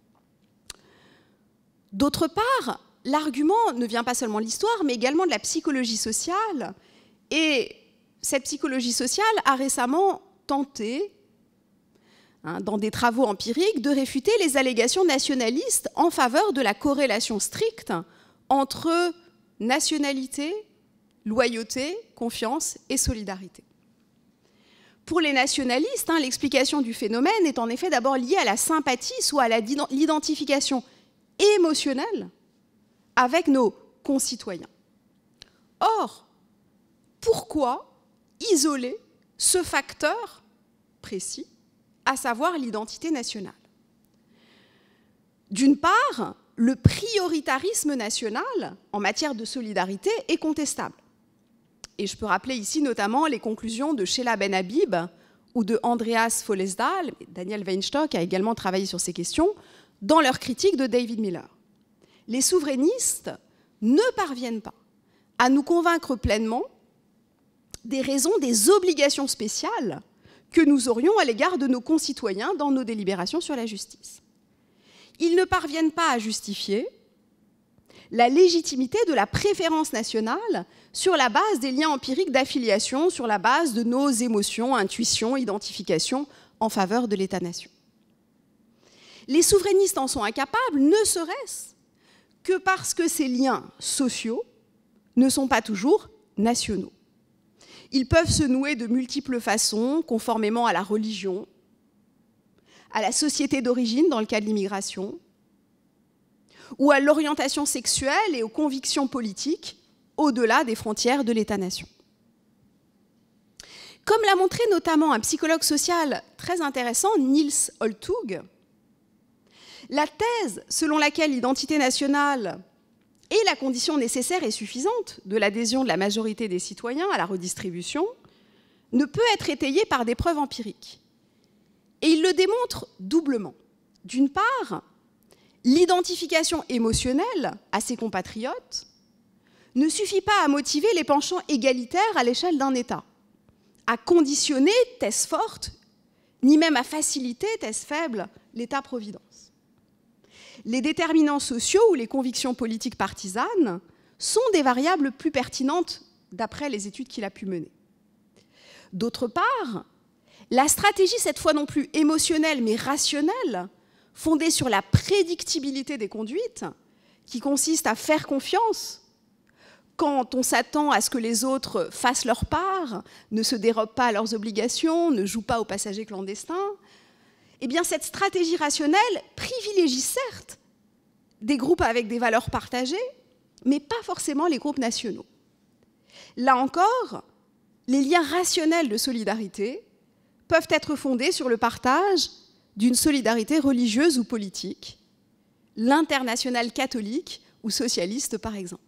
D'autre part, l'argument ne vient pas seulement de l'histoire, mais également de la psychologie sociale. Et cette psychologie sociale a récemment tenté, hein, dans des travaux empiriques, de réfuter les allégations nationalistes en faveur de la corrélation stricte entre nationalité, loyauté, confiance et solidarité. Pour les nationalistes, hein, l'explication du phénomène est en effet d'abord liée à la sympathie, soit à l'identification émotionnelle avec nos concitoyens. Or, pourquoi isoler ce facteur précis, à savoir l'identité nationale? D'une part, le prioritarisme national en matière de solidarité est contestable. Et je peux rappeler ici notamment les conclusions de Sheila Ben Habib ou de Andreas Follesdal. Daniel Weinstock a également travaillé sur ces questions dans leur critique de David Miller. Les souverainistes ne parviennent pas à nous convaincre pleinement des raisons, des obligations spéciales que nous aurions à l'égard de nos concitoyens dans nos délibérations sur la justice. Ils ne parviennent pas à justifier la légitimité de la préférence nationale sur la base des liens empiriques d'affiliation, sur la base de nos émotions, intuitions, identifications en faveur de l'État-nation. Les souverainistes en sont incapables, ne serait-ce que parce que ces liens sociaux ne sont pas toujours nationaux. Ils peuvent se nouer de multiples façons, conformément à la religion, à la société d'origine dans le cas de l'immigration, ou à l'orientation sexuelle et aux convictions politiques au-delà des frontières de l'État-nation. Comme l'a montré notamment un psychologue social très intéressant, Niels Holtug, la thèse selon laquelle l'identité nationale est la condition nécessaire et suffisante de l'adhésion de la majorité des citoyens à la redistribution ne peut être étayée par des preuves empiriques. Et il le démontre doublement. D'une part, l'identification émotionnelle à ses compatriotes ne suffit pas à motiver les penchants égalitaires à l'échelle d'un État, à conditionner, thèse forte, ni même à faciliter, thèse faible, l'État-providence. Les déterminants sociaux ou les convictions politiques partisanes sont des variables plus pertinentes d'après les études qu'il a pu mener. D'autre part, la stratégie, cette fois non plus émotionnelle mais rationnelle, fondée sur la prédictibilité des conduites, qui consiste à faire confiance quand on s'attend à ce que les autres fassent leur part, ne se dérobent pas à leurs obligations, ne jouent pas aux passagers clandestins, eh bien cette stratégie rationnelle privilégie certes des groupes avec des valeurs partagées, mais pas forcément les groupes nationaux. Là encore, les liens rationnels de solidarité peuvent être fondés sur le partage d'une solidarité religieuse ou politique, l'internationale catholique ou socialiste par exemple.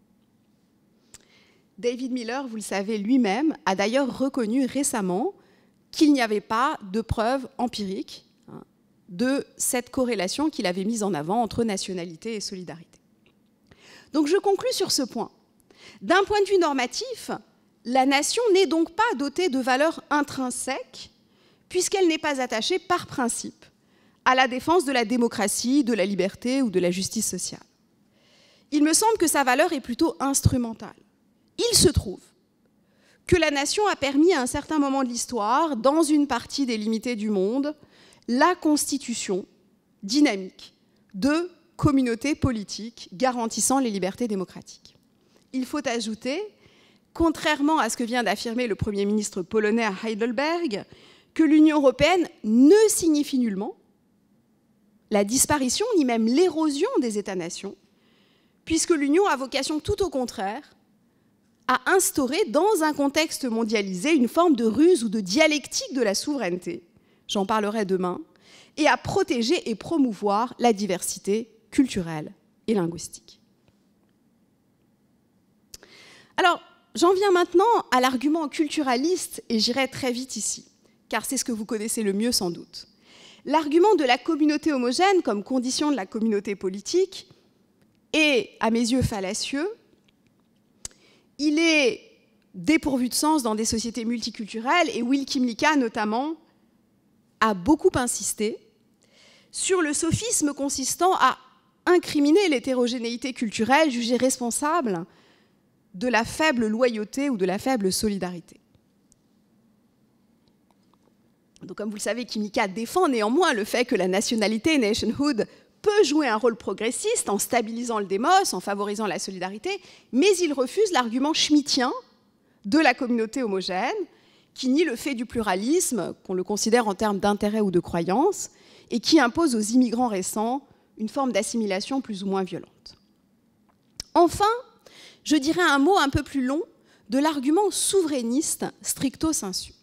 David Miller, vous le savez lui-même, a d'ailleurs reconnu récemment qu'il n'y avait pas de preuves empiriques hein, de cette corrélation qu'il avait mise en avant entre nationalité et solidarité. Donc je conclus sur ce point. D'un point de vue normatif, la nation n'est donc pas dotée de valeurs intrinsèques, puisqu'elle n'est pas attachée par principe à la défense de la démocratie, de la liberté ou de la justice sociale. Il me semble que sa valeur est plutôt instrumentale. Il se trouve que la nation a permis à un certain moment de l'histoire, dans une partie délimitée du monde, la constitution dynamique de communautés politiques garantissant les libertés démocratiques. Il faut ajouter, contrairement à ce que vient d'affirmer le Premier ministre polonais à Heidelberg, que l'Union européenne ne signifie nullement la disparition ni même l'érosion des États-nations, puisque l'Union a vocation tout au contraire à instaurer dans un contexte mondialisé une forme de ruse ou de dialectique de la souveraineté, j'en parlerai demain, et à protéger et promouvoir la diversité culturelle et linguistique. Alors, j'en viens maintenant à l'argument culturaliste, et j'irai très vite ici, car c'est ce que vous connaissez le mieux sans doute. L'argument de la communauté homogène comme condition de la communauté politique est, à mes yeux, fallacieux. Il est dépourvu de sens dans des sociétés multiculturelles, et Will Kymlicka, notamment, a beaucoup insisté sur le sophisme consistant à incriminer l'hétérogénéité culturelle jugée responsable de la faible loyauté ou de la faible solidarité. Donc, comme vous le savez, Kymlicka défend néanmoins le fait que la nationalité, nationhood, peut jouer un rôle progressiste en stabilisant le démos, en favorisant la solidarité, mais il refuse l'argument schmittien de la communauté homogène, qui nie le fait du pluralisme, qu'on le considère en termes d'intérêt ou de croyance, et qui impose aux immigrants récents une forme d'assimilation plus ou moins violente. Enfin, je dirais un mot un peu plus long de l'argument souverainiste stricto sensu.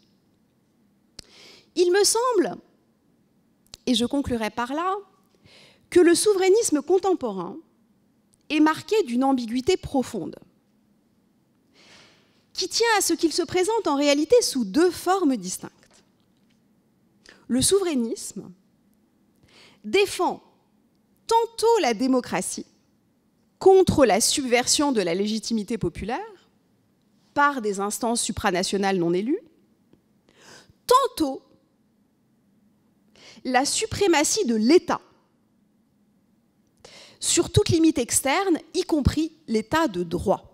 Il me semble, et je conclurai par là, que le souverainisme contemporain est marqué d'une ambiguïté profonde, qui tient à ce qu'il se présente en réalité sous deux formes distinctes. Le souverainisme défend tantôt la démocratie contre la subversion de la légitimité populaire par des instances supranationales non élues, tantôt la suprématie de l'État sur toute limite externe, y compris l'État de droit.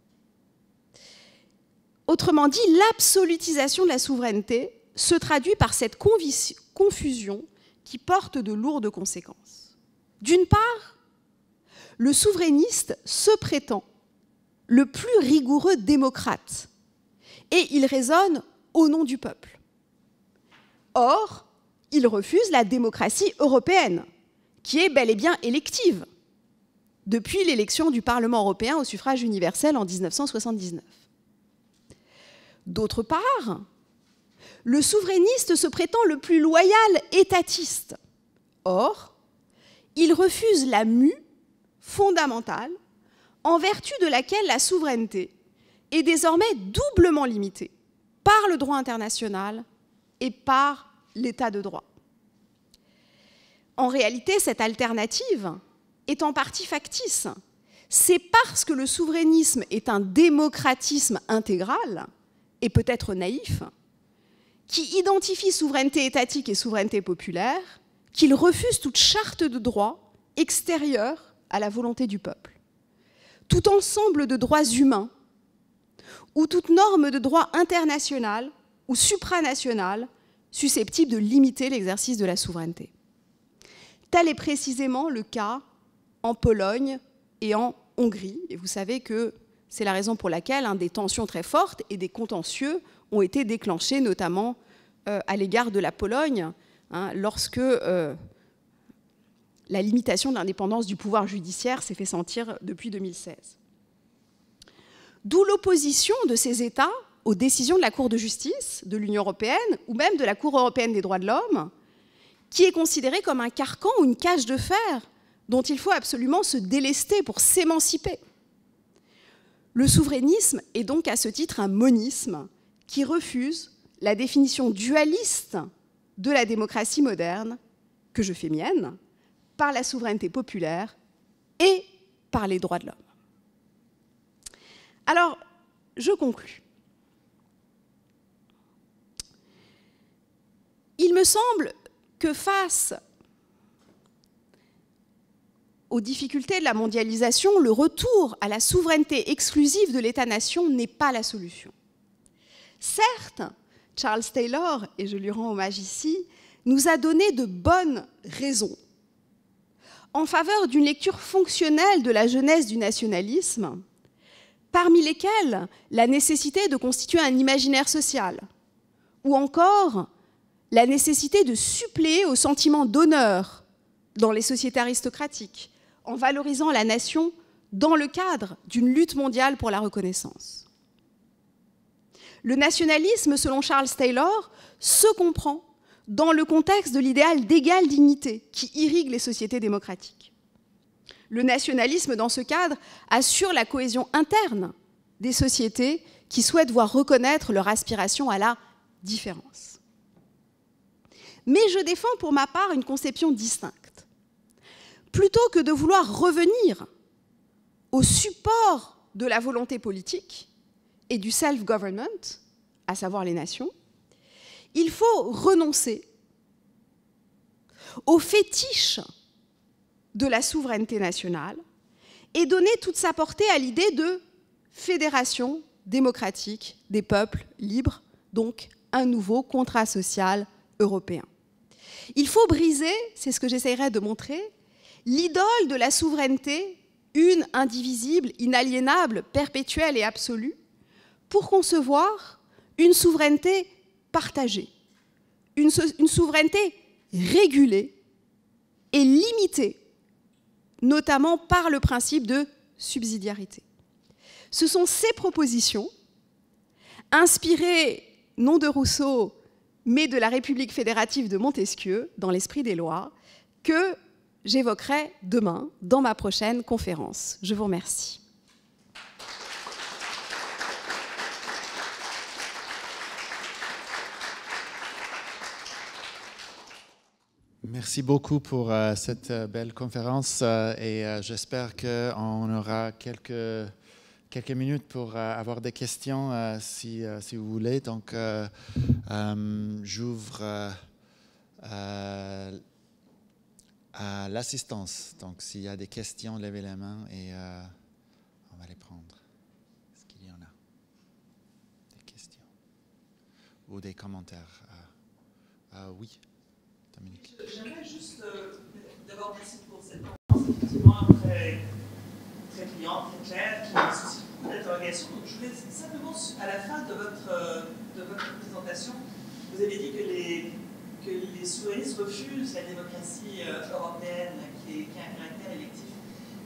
Autrement dit, l'absolutisation de la souveraineté se traduit par cette confusion qui porte de lourdes conséquences. D'une part, le souverainiste se prétend le plus rigoureux démocrate et il raisonne au nom du peuple. Or, il refuse la démocratie européenne, qui est bel et bien élective, depuis l'élection du Parlement européen au suffrage universel en mille neuf cent soixante-dix-neuf. D'autre part, le souverainiste se prétend le plus loyal étatiste. Or, il refuse la mue fondamentale en vertu de laquelle la souveraineté est désormais doublement limitée par le droit international et par l'état de droit. En réalité, cette alternative est en partie factice. C'est parce que le souverainisme est un démocratisme intégral, et peut-être naïf, qui identifie souveraineté étatique et souveraineté populaire, qu'il refuse toute charte de droit extérieure à la volonté du peuple. Tout ensemble de droits humains ou toute norme de droit international ou supranational susceptible de limiter l'exercice de la souveraineté. Tel est précisément le cas en Pologne et en Hongrie. Et vous savez que c'est la raison pour laquelle hein, des tensions très fortes et des contentieux ont été déclenchés, notamment euh, à l'égard de la Pologne, hein, lorsque euh, la limitation de l'indépendance du pouvoir judiciaire s'est fait sentir depuis deux mille seize. D'où l'opposition de ces États aux décisions de la Cour de justice de l'Union européenne ou même de la Cour européenne des droits de l'homme, qui est considérée comme un carcan ou une cage de fer dont il faut absolument se délester pour s'émanciper. Le souverainisme est donc à ce titre un monisme qui refuse la définition dualiste de la démocratie moderne, que je fais mienne, par la souveraineté populaire et par les droits de l'homme. Alors, je conclus. Il me semble que face aux difficultés de la mondialisation, le retour à la souveraineté exclusive de l'État-nation n'est pas la solution. Certes, Charles Taylor, et je lui rends hommage ici, nous a donné de bonnes raisons en faveur d'une lecture fonctionnelle de la genèse du nationalisme, parmi lesquelles la nécessité de constituer un imaginaire social, ou encore la nécessité de suppléer au sentiment d'honneur dans les sociétés aristocratiques, en valorisant la nation dans le cadre d'une lutte mondiale pour la reconnaissance. Le nationalisme, selon Charles Taylor, se comprend dans le contexte de l'idéal d'égale dignité qui irrigue les sociétés démocratiques. Le nationalisme, dans ce cadre, assure la cohésion interne des sociétés qui souhaitent voir reconnaître leur aspiration à la différence. Mais je défends pour ma part une conception distincte. Plutôt que de vouloir revenir au support de la volonté politique et du self-government, à savoir les nations, il faut renoncer au fétiche de la souveraineté nationale et donner toute sa portée à l'idée de fédération démocratique des peuples libres, donc un nouveau contrat social européen. Il faut briser, c'est ce que j'essaierai de montrer, l'idole de la souveraineté, une, indivisible, inaliénable, perpétuelle et absolue, pour concevoir une souveraineté partagée, une, une souveraineté régulée et limitée, notamment par le principe de subsidiarité. Ce sont ces propositions, inspirées non de Rousseau, mais de la République fédérative de Montesquieu, dans l'esprit des lois, que j'évoquerai demain dans ma prochaine conférence. Je vous remercie. Merci beaucoup pour euh, cette euh, belle conférence euh, et euh, j'espère qu'on aura quelques, quelques minutes pour euh, avoir des questions euh, si, euh, si vous voulez. Donc, euh, euh, j'ouvre euh, euh, à l'assistance. Donc, s'il y a des questions, levez la main et euh, on va les prendre. Est-ce qu'il y en a des questions ou des commentaires? Euh, euh, oui. J'aimerais juste, euh, d'abord, merci pour cette conférence, effectivement très, très cliente, très claire, qui suscite beaucoup d'interrogations. Donc, je voulais simplement, à la fin de votre, euh, de votre présentation, vous avez dit que les, que les souverainistes refusent la démocratie euh, européenne qui, est, qui a un caractère électif.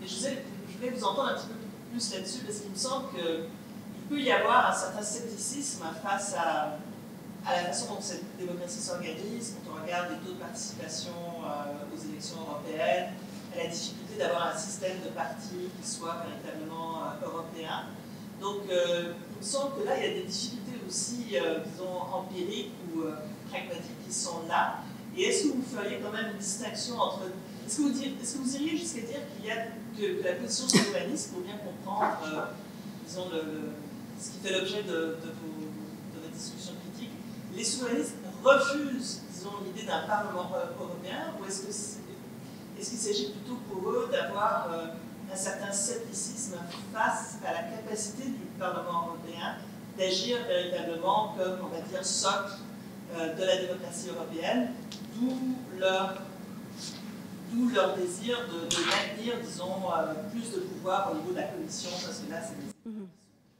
mais je, sais, je voulais vous entendre un petit peu plus là-dessus, parce qu'il me semble qu'il peut y avoir un certain scepticisme face à, à la façon dont cette démocratie s'organise, quand on regarde les taux de participation euh, aux élections européennes, à la difficulté d'avoir un système de partis qui soit véritablement euh, européen. Donc, euh, il me semble que là, il y a des difficultés aussi, euh, disons, empiriques ou euh, pragmatiques qui sont là. Et est-ce que vous feriez quand même une distinction entre... Est-ce que, est-ce que vous iriez jusqu'à dire qu'il y a que, que la position souverainiste, pour bien comprendre, euh, disons, le, le, ce qui fait l'objet de, de, vos, de votre discussion critique, les souverainistes refusent, disons, l'idée d'un Parlement européen, ou est-ce que est-ce qu'il s'agit plutôt pour eux d'avoir euh, un certain scepticisme face à la capacité du Parlement européen d'agir véritablement comme, on va dire, socle euh, de la démocratie européenne, d'où leur, d'où leur désir de, de maintenir, disons, euh, plus de pouvoir au niveau de la Commission, parce que là, c'est des... Mmh.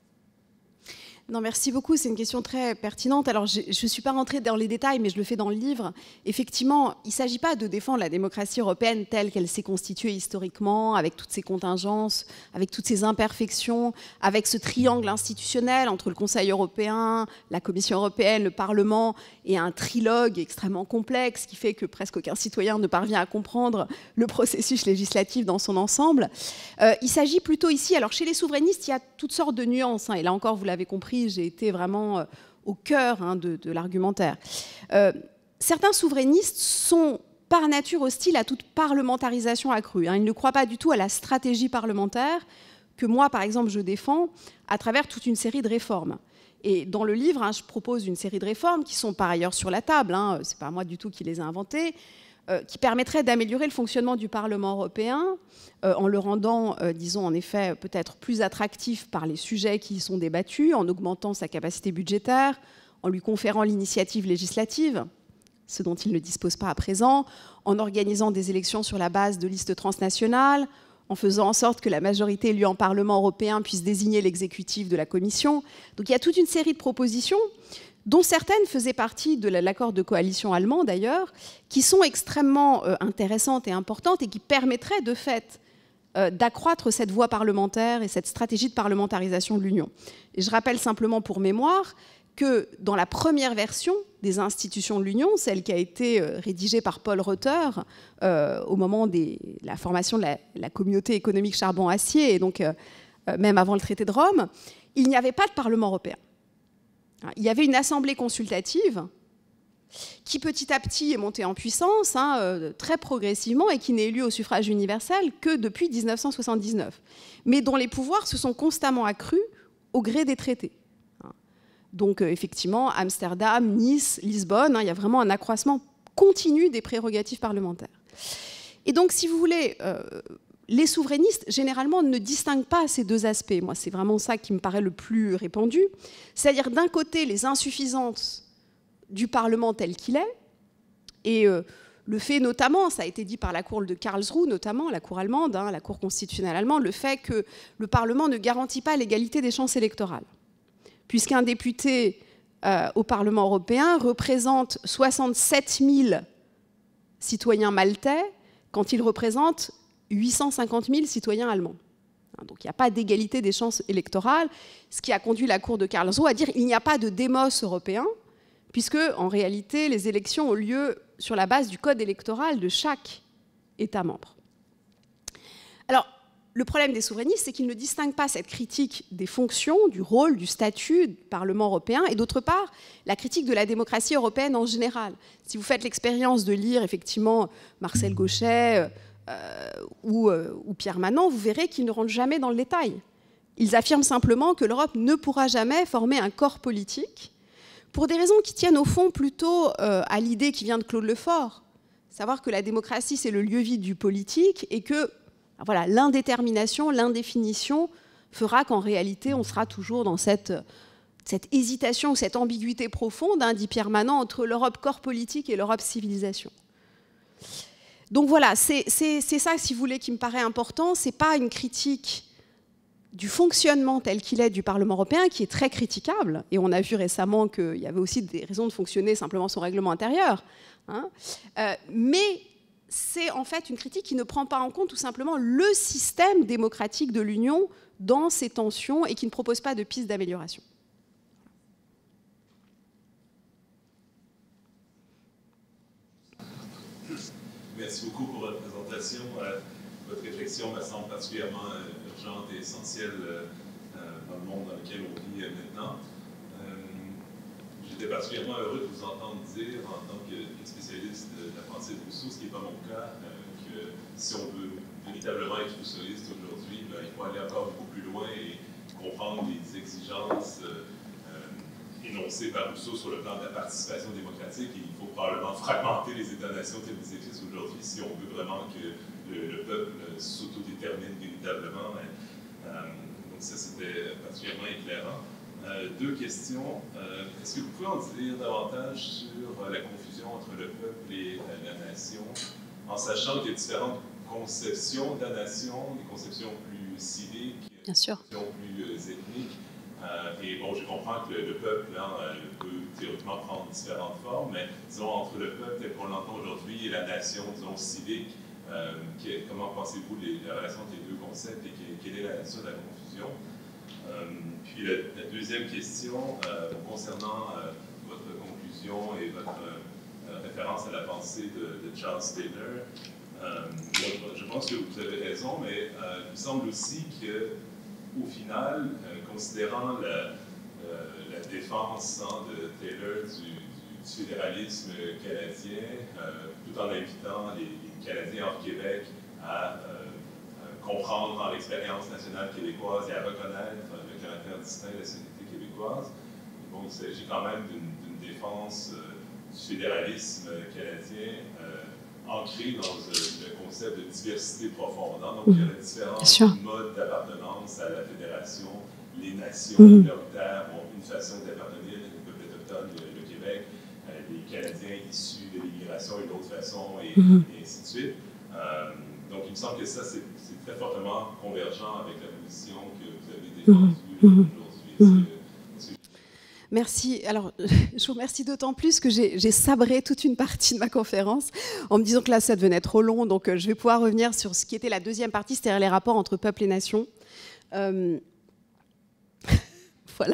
Non, merci beaucoup. C'est une question très pertinente. Alors, je ne suis pas rentrée dans les détails, mais je le fais dans le livre. Effectivement, il ne s'agit pas de défendre la démocratie européenne telle qu'elle s'est constituée historiquement, avec toutes ses contingences, avec toutes ses imperfections, avec ce triangle institutionnel entre le Conseil européen, la Commission européenne, le Parlement, et un trilogue extrêmement complexe qui fait que presque aucun citoyen ne parvient à comprendre le processus législatif dans son ensemble. Euh, il s'agit plutôt ici... Alors, chez les souverainistes, il y a toutes sortes de nuances, hein, et là encore, vous l'avez compris, j'ai été vraiment euh, au cœur hein, de, de l'argumentaire. Euh, certains souverainistes sont par nature hostiles à toute parlementarisation accrue. Hein. Ils ne croient pas du tout à la stratégie parlementaire que moi, par exemple, je défends à travers toute une série de réformes. Et dans le livre, hein, je propose une série de réformes qui sont par ailleurs sur la table, hein, ce n'est pas moi du tout qui les ai inventées, euh, qui permettraient d'améliorer le fonctionnement du Parlement européen euh, en le rendant, euh, disons en effet, peut-être plus attractif par les sujets qui y sont débattus, en augmentant sa capacité budgétaire, en lui conférant l'initiative législative, ce dont il ne dispose pas à présent, en organisant des élections sur la base de listes transnationales, en faisant en sorte que la majorité élue en Parlement européen puisse désigner l'exécutif de la Commission. Donc il y a toute une série de propositions, dont certaines faisaient partie de l'accord de coalition allemand d'ailleurs, qui sont extrêmement euh, intéressantes et importantes et qui permettraient de fait euh, d'accroître cette voie parlementaire et cette stratégie de parlementarisation de l'Union. Et je rappelle simplement pour mémoire que dans la première version des institutions de l'Union, celle qui a été euh, rédigée par Paul Reuter euh, au moment de la formation de la, la communauté économique charbon-acier, et donc euh, euh, même avant le traité de Rome, il n'y avait pas de Parlement européen. Il y avait une assemblée consultative qui petit à petit est montée en puissance, hein, euh, très progressivement, et qui n'est élue au suffrage universel que depuis mille neuf cent soixante-dix-neuf, mais dont les pouvoirs se sont constamment accrus au gré des traités. Donc euh, effectivement, Amsterdam, Nice, Lisbonne, hein, il y a vraiment un accroissement continu des prérogatives parlementaires. Et donc, si vous voulez... Euh, les souverainistes, généralement, ne distinguent pas ces deux aspects. Moi, c'est vraiment ça qui me paraît le plus répandu. C'est-à-dire, d'un côté, les insuffisances du Parlement tel qu'il est, et euh, le fait notamment, ça a été dit par la Cour de Karlsruhe, notamment, la Cour allemande, hein, la Cour constitutionnelle allemande, le fait que le Parlement ne garantit pas l'égalité des chances électorales. Puisqu'un député euh, au Parlement européen représente soixante-sept mille citoyens maltais, quand il représente huit cent cinquante mille citoyens allemands. Donc il n'y a pas d'égalité des chances électorales, ce qui a conduit la Cour de Karlsruhe à dire qu'il n'y a pas de démos européen, puisque en réalité les élections ont lieu sur la base du code électoral de chaque État membre. Alors, le problème des souverainistes, c'est qu'ils ne distinguent pas cette critique des fonctions, du rôle, du statut du Parlement européen, et d'autre part, la critique de la démocratie européenne en général. Si vous faites l'expérience de lire effectivement Marcel Gauchet, Euh, ou, euh, ou Pierre Manant, vous verrez qu'ils ne rentrent jamais dans le détail. Ils affirment simplement que l'Europe ne pourra jamais former un corps politique pour des raisons qui tiennent au fond plutôt euh, à l'idée qui vient de Claude Lefort, savoir que la démocratie c'est le lieu vide du politique et que voilà, l'indétermination, l'indéfinition fera qu'en réalité on sera toujours dans cette, cette hésitation, cette ambiguïté profonde, hein, dit Pierre Manant, entre l'Europe corps politique et l'Europe civilisation. Donc voilà, c'est ça, si vous voulez, qui me paraît important. Ce n'est pas une critique du fonctionnement tel qu'il est du Parlement européen, qui est très critiquable. Et on a vu récemment qu'il y avait aussi des raisons de fonctionner simplement son règlement intérieur. Hein. Euh, mais c'est en fait une critique qui ne prend pas en compte tout simplement le système démocratique de l'Union dans ses tensions et qui ne propose pas de pistes d'amélioration. Merci beaucoup pour votre présentation. Euh, votre réflexion me semble particulièrement euh, urgente et essentielle euh, dans le monde dans lequel on vit euh, maintenant. Euh, J'étais particulièrement heureux de vous entendre dire, en tant que spécialiste de la pensée de Rousseau, ce qui n'est pas mon cas, euh, que si on veut véritablement être rousseauiste aujourd'hui, ben, il faut aller encore beaucoup plus loin et comprendre les exigences euh, euh, énoncées par Rousseau sur le plan de la participation démocratique. Et il faut probablement fragmenter les États-nations tels qu'ils existent aujourd'hui si on veut vraiment que le, le peuple s'autodétermine véritablement. Euh, donc ça, c'était particulièrement éclairant. Euh, deux questions. Euh, Est-ce que vous pouvez en dire davantage sur euh, la confusion entre le peuple et euh, la nation, en sachant qu'il y a différentes conceptions de la nation, des conceptions plus civiques, Bien sûr. des conceptions plus euh, ethniques. Euh, et bon, je comprends que le, le peuple hein, peut théoriquement prendre différentes formes, mais disons entre le peuple tel qu'on l'entend aujourd'hui et la nation, disons, civique, euh, qui, comment pensez-vous la relation entre les deux concepts et que, quelle est la nature de la confusion? Euh, puis la, la deuxième question, euh, concernant euh, votre conclusion et votre euh, référence à la pensée de, de Charles Taylor, euh, je pense que vous avez raison, mais euh, il me semble aussi qu'au final, euh, considérant la, euh, la défense hein, de Taylor du, du, du fédéralisme canadien, euh, tout en invitant les, les Canadiens hors Québec à euh, comprendre dans l'expérience nationale québécoise et à reconnaître le caractère distinct de la société québécoise. Bon, il s'agit quand même d'une défense euh, du fédéralisme canadien euh, ancré dans euh, le concept de diversité profonde. Donc, mmh. il y a différents modes d'appartenance à la fédération. Les nations mmh. minoritaires ont une façon d'appartenir, le peuple autochtone, le, le Québec, euh, les Canadiens issus de l'immigration, une autre façon, et, mmh. et ainsi de suite. Euh, Donc, il me semble que ça, c'est très fortement convergent avec la position que vous avez défendue mmh. aujourd'hui. Mmh. Merci. Alors, je vous remercie d'autant plus que j'ai sabré toute une partie de ma conférence en me disant que là, ça devenait trop long. Donc, je vais pouvoir revenir sur ce qui était la deuxième partie, c'est-à-dire les rapports entre peuple et nation. Euh... voilà.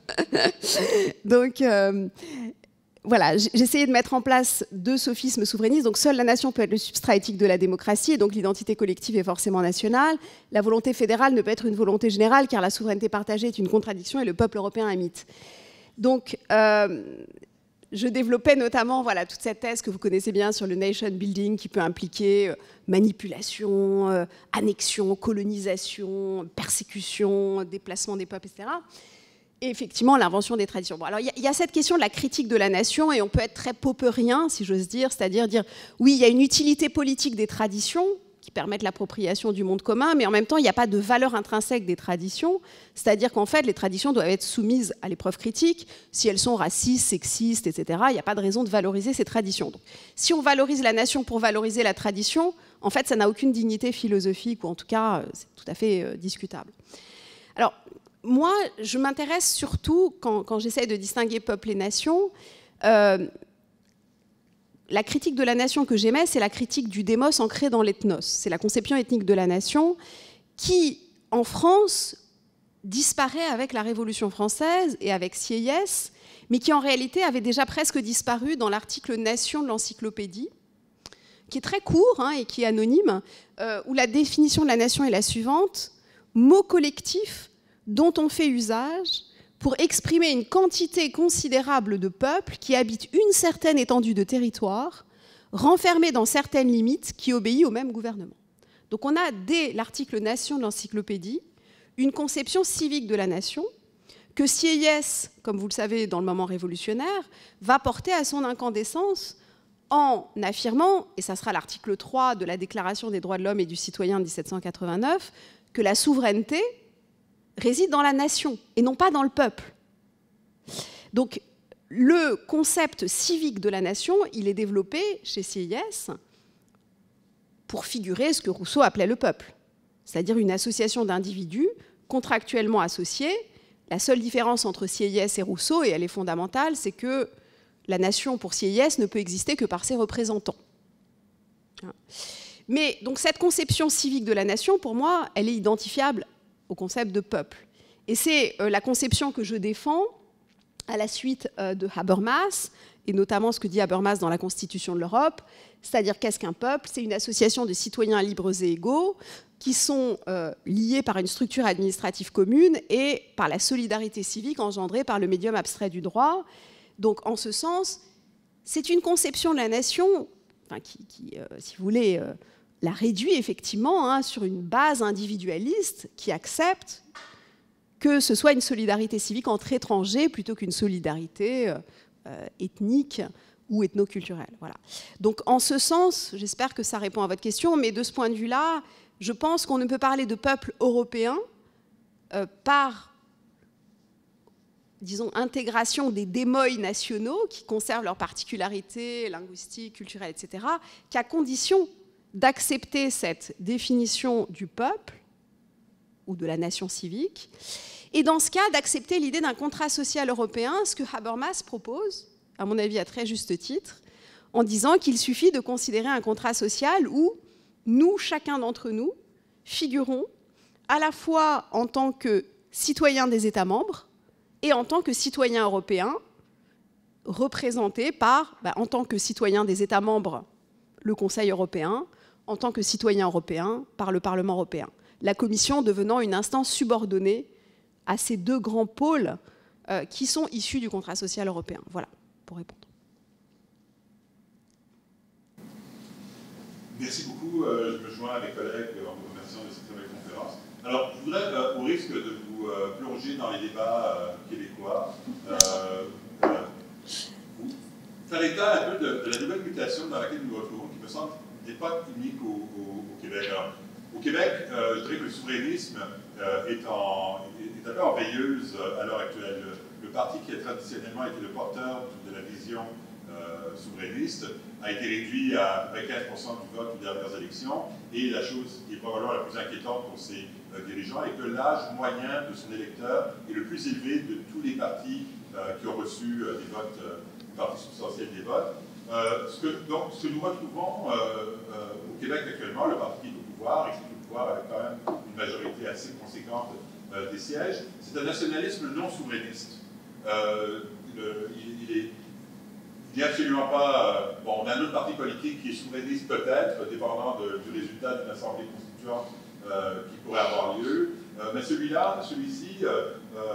Donc... Euh... Voilà, j'ai essayé de mettre en place deux sophismes souverainistes. Donc, seule la nation peut être le substrat éthique de la démocratie, et donc l'identité collective est forcément nationale. La volonté fédérale ne peut être une volonté générale, car la souveraineté partagée est une contradiction et le peuple européen un mythe. Donc, euh, je développais notamment voilà, toute cette thèse que vous connaissez bien sur le nation building, qui peut impliquer euh, manipulation, euh, annexion, colonisation, persécution, déplacement des peuples, et cetera. Et effectivement, l'invention des traditions. Bon, alors, il y, y a cette question de la critique de la nation, et on peut être très popperien, si j'ose dire, c'est-à-dire dire, oui, il y a une utilité politique des traditions qui permettent l'appropriation du monde commun, mais en même temps, il n'y a pas de valeur intrinsèque des traditions, c'est-à-dire qu'en fait, les traditions doivent être soumises à l'épreuve critique. Si elles sont racistes, sexistes, et cetera, il n'y a pas de raison de valoriser ces traditions. Donc, si on valorise la nation pour valoriser la tradition, en fait, ça n'a aucune dignité philosophique, ou en tout cas, c'est tout à fait euh, discutable. Alors, moi, je m'intéresse surtout, quand, quand j'essaie de distinguer peuple et nation, euh, la critique de la nation que j'aimais, c'est la critique du démos ancré dans l'ethnos. C'est la conception ethnique de la nation qui, en France, disparaît avec la Révolution française et avec Sieyès, mais qui en réalité avait déjà presque disparu dans l'article Nation de l'encyclopédie, qui est très court hein, et qui est anonyme, euh, où la définition de la nation est la suivante: mot collectif dont on fait usage pour exprimer une quantité considérable de peuples qui habitent une certaine étendue de territoire, renfermés dans certaines limites, qui obéit au même gouvernement. Donc on a, dès l'article Nation de l'encyclopédie, une conception civique de la nation que Sieyès, comme vous le savez dans le moment révolutionnaire, va porter à son incandescence en affirmant, et ça sera l'article trois de la Déclaration des droits de l'homme et du citoyen de mille sept cent quatre-vingt-neuf, que la souveraineté réside dans la nation et non pas dans le peuple. Donc, le concept civique de la nation, il est développé chez Sieyès pour figurer ce que Rousseau appelait le peuple, c'est-à-dire une association d'individus contractuellement associés. La seule différence entre Sieyès et Rousseau, et elle est fondamentale, c'est que la nation pour Sieyès ne peut exister que par ses représentants. Mais donc cette conception civique de la nation, pour moi, elle est identifiable au concept de peuple. Et c'est euh, la conception que je défends à la suite euh, de Habermas, et notamment ce que dit Habermas dans la Constitution de l'Europe, c'est-à-dire qu'est-ce qu'un peuple? C'est une association de citoyens libres et égaux qui sont euh, liés par une structure administrative commune et par la solidarité civique engendrée par le médium abstrait du droit. Donc en ce sens, c'est une conception de la nation enfin, qui, qui euh, si vous voulez, euh, la réduit effectivement hein, sur une base individualiste qui accepte que ce soit une solidarité civique entre étrangers plutôt qu'une solidarité euh, ethnique ou ethnoculturelle. Voilà. Donc en ce sens, j'espère que ça répond à votre question, mais de ce point de vue-là, je pense qu'on ne peut parler de peuple européen euh, par, disons, intégration des démoïs nationaux qui conservent leurs particularités linguistiques, culturelles, et cetera, qu'à condition d'accepter cette définition du peuple ou de la nation civique, et dans ce cas, d'accepter l'idée d'un contrat social européen, ce que Habermas propose, à mon avis à très juste titre, en disant qu'il suffit de considérer un contrat social où nous, chacun d'entre nous, figurons à la fois en tant que citoyens des États membres et en tant que citoyens européens, représentés par, bah, en tant que citoyens des États membres, le Conseil européen, en tant que citoyens européens, par le Parlement européen. La Commission devenant une instance subordonnée à ces deux grands pôles euh, qui sont issus du contrat social européen. Voilà, pour répondre. Merci beaucoup. Euh, je me joins à mes collègues en vous remerciant de cette nouvelle conférence. Alors, je voudrais, euh, au risque de vous euh, plonger dans les débats euh, québécois, euh, euh, vous faire état un peu de, de la nouvelle mutation dans laquelle nous nous retrouvons, qui me semble n'est pas unique au, au, au Québec. Alors, au Québec, euh, je dirais que le souverainisme euh, est, en, est un peu en veilleuse à l'heure actuelle. Le, le parti qui a traditionnellement été le porteur de la vision euh, souverainiste a été réduit à quinze pour cent du vote aux dernières élections, et la chose qui est probablement la plus inquiétante pour ses euh, dirigeants est que l'âge moyen de son électeur est le plus élevé de tous les partis euh, qui ont reçu euh, des votes, euh, une partie substantielle des votes. Euh, ce, que, donc, ce que nous retrouvons euh, euh, au Québec actuellement, le parti qui est au pouvoir, et qui est au pouvoir avec quand même une majorité assez conséquente euh, des sièges, c'est un nationalisme non souverainiste. Euh, le, il, il est Il n'est absolument pas... Euh, bon, on a un autre parti politique qui est souverainiste peut-être, dépendant de, du résultat d'une assemblée constituante euh, qui pourrait avoir lieu. Euh, mais celui-là, celui-ci, euh,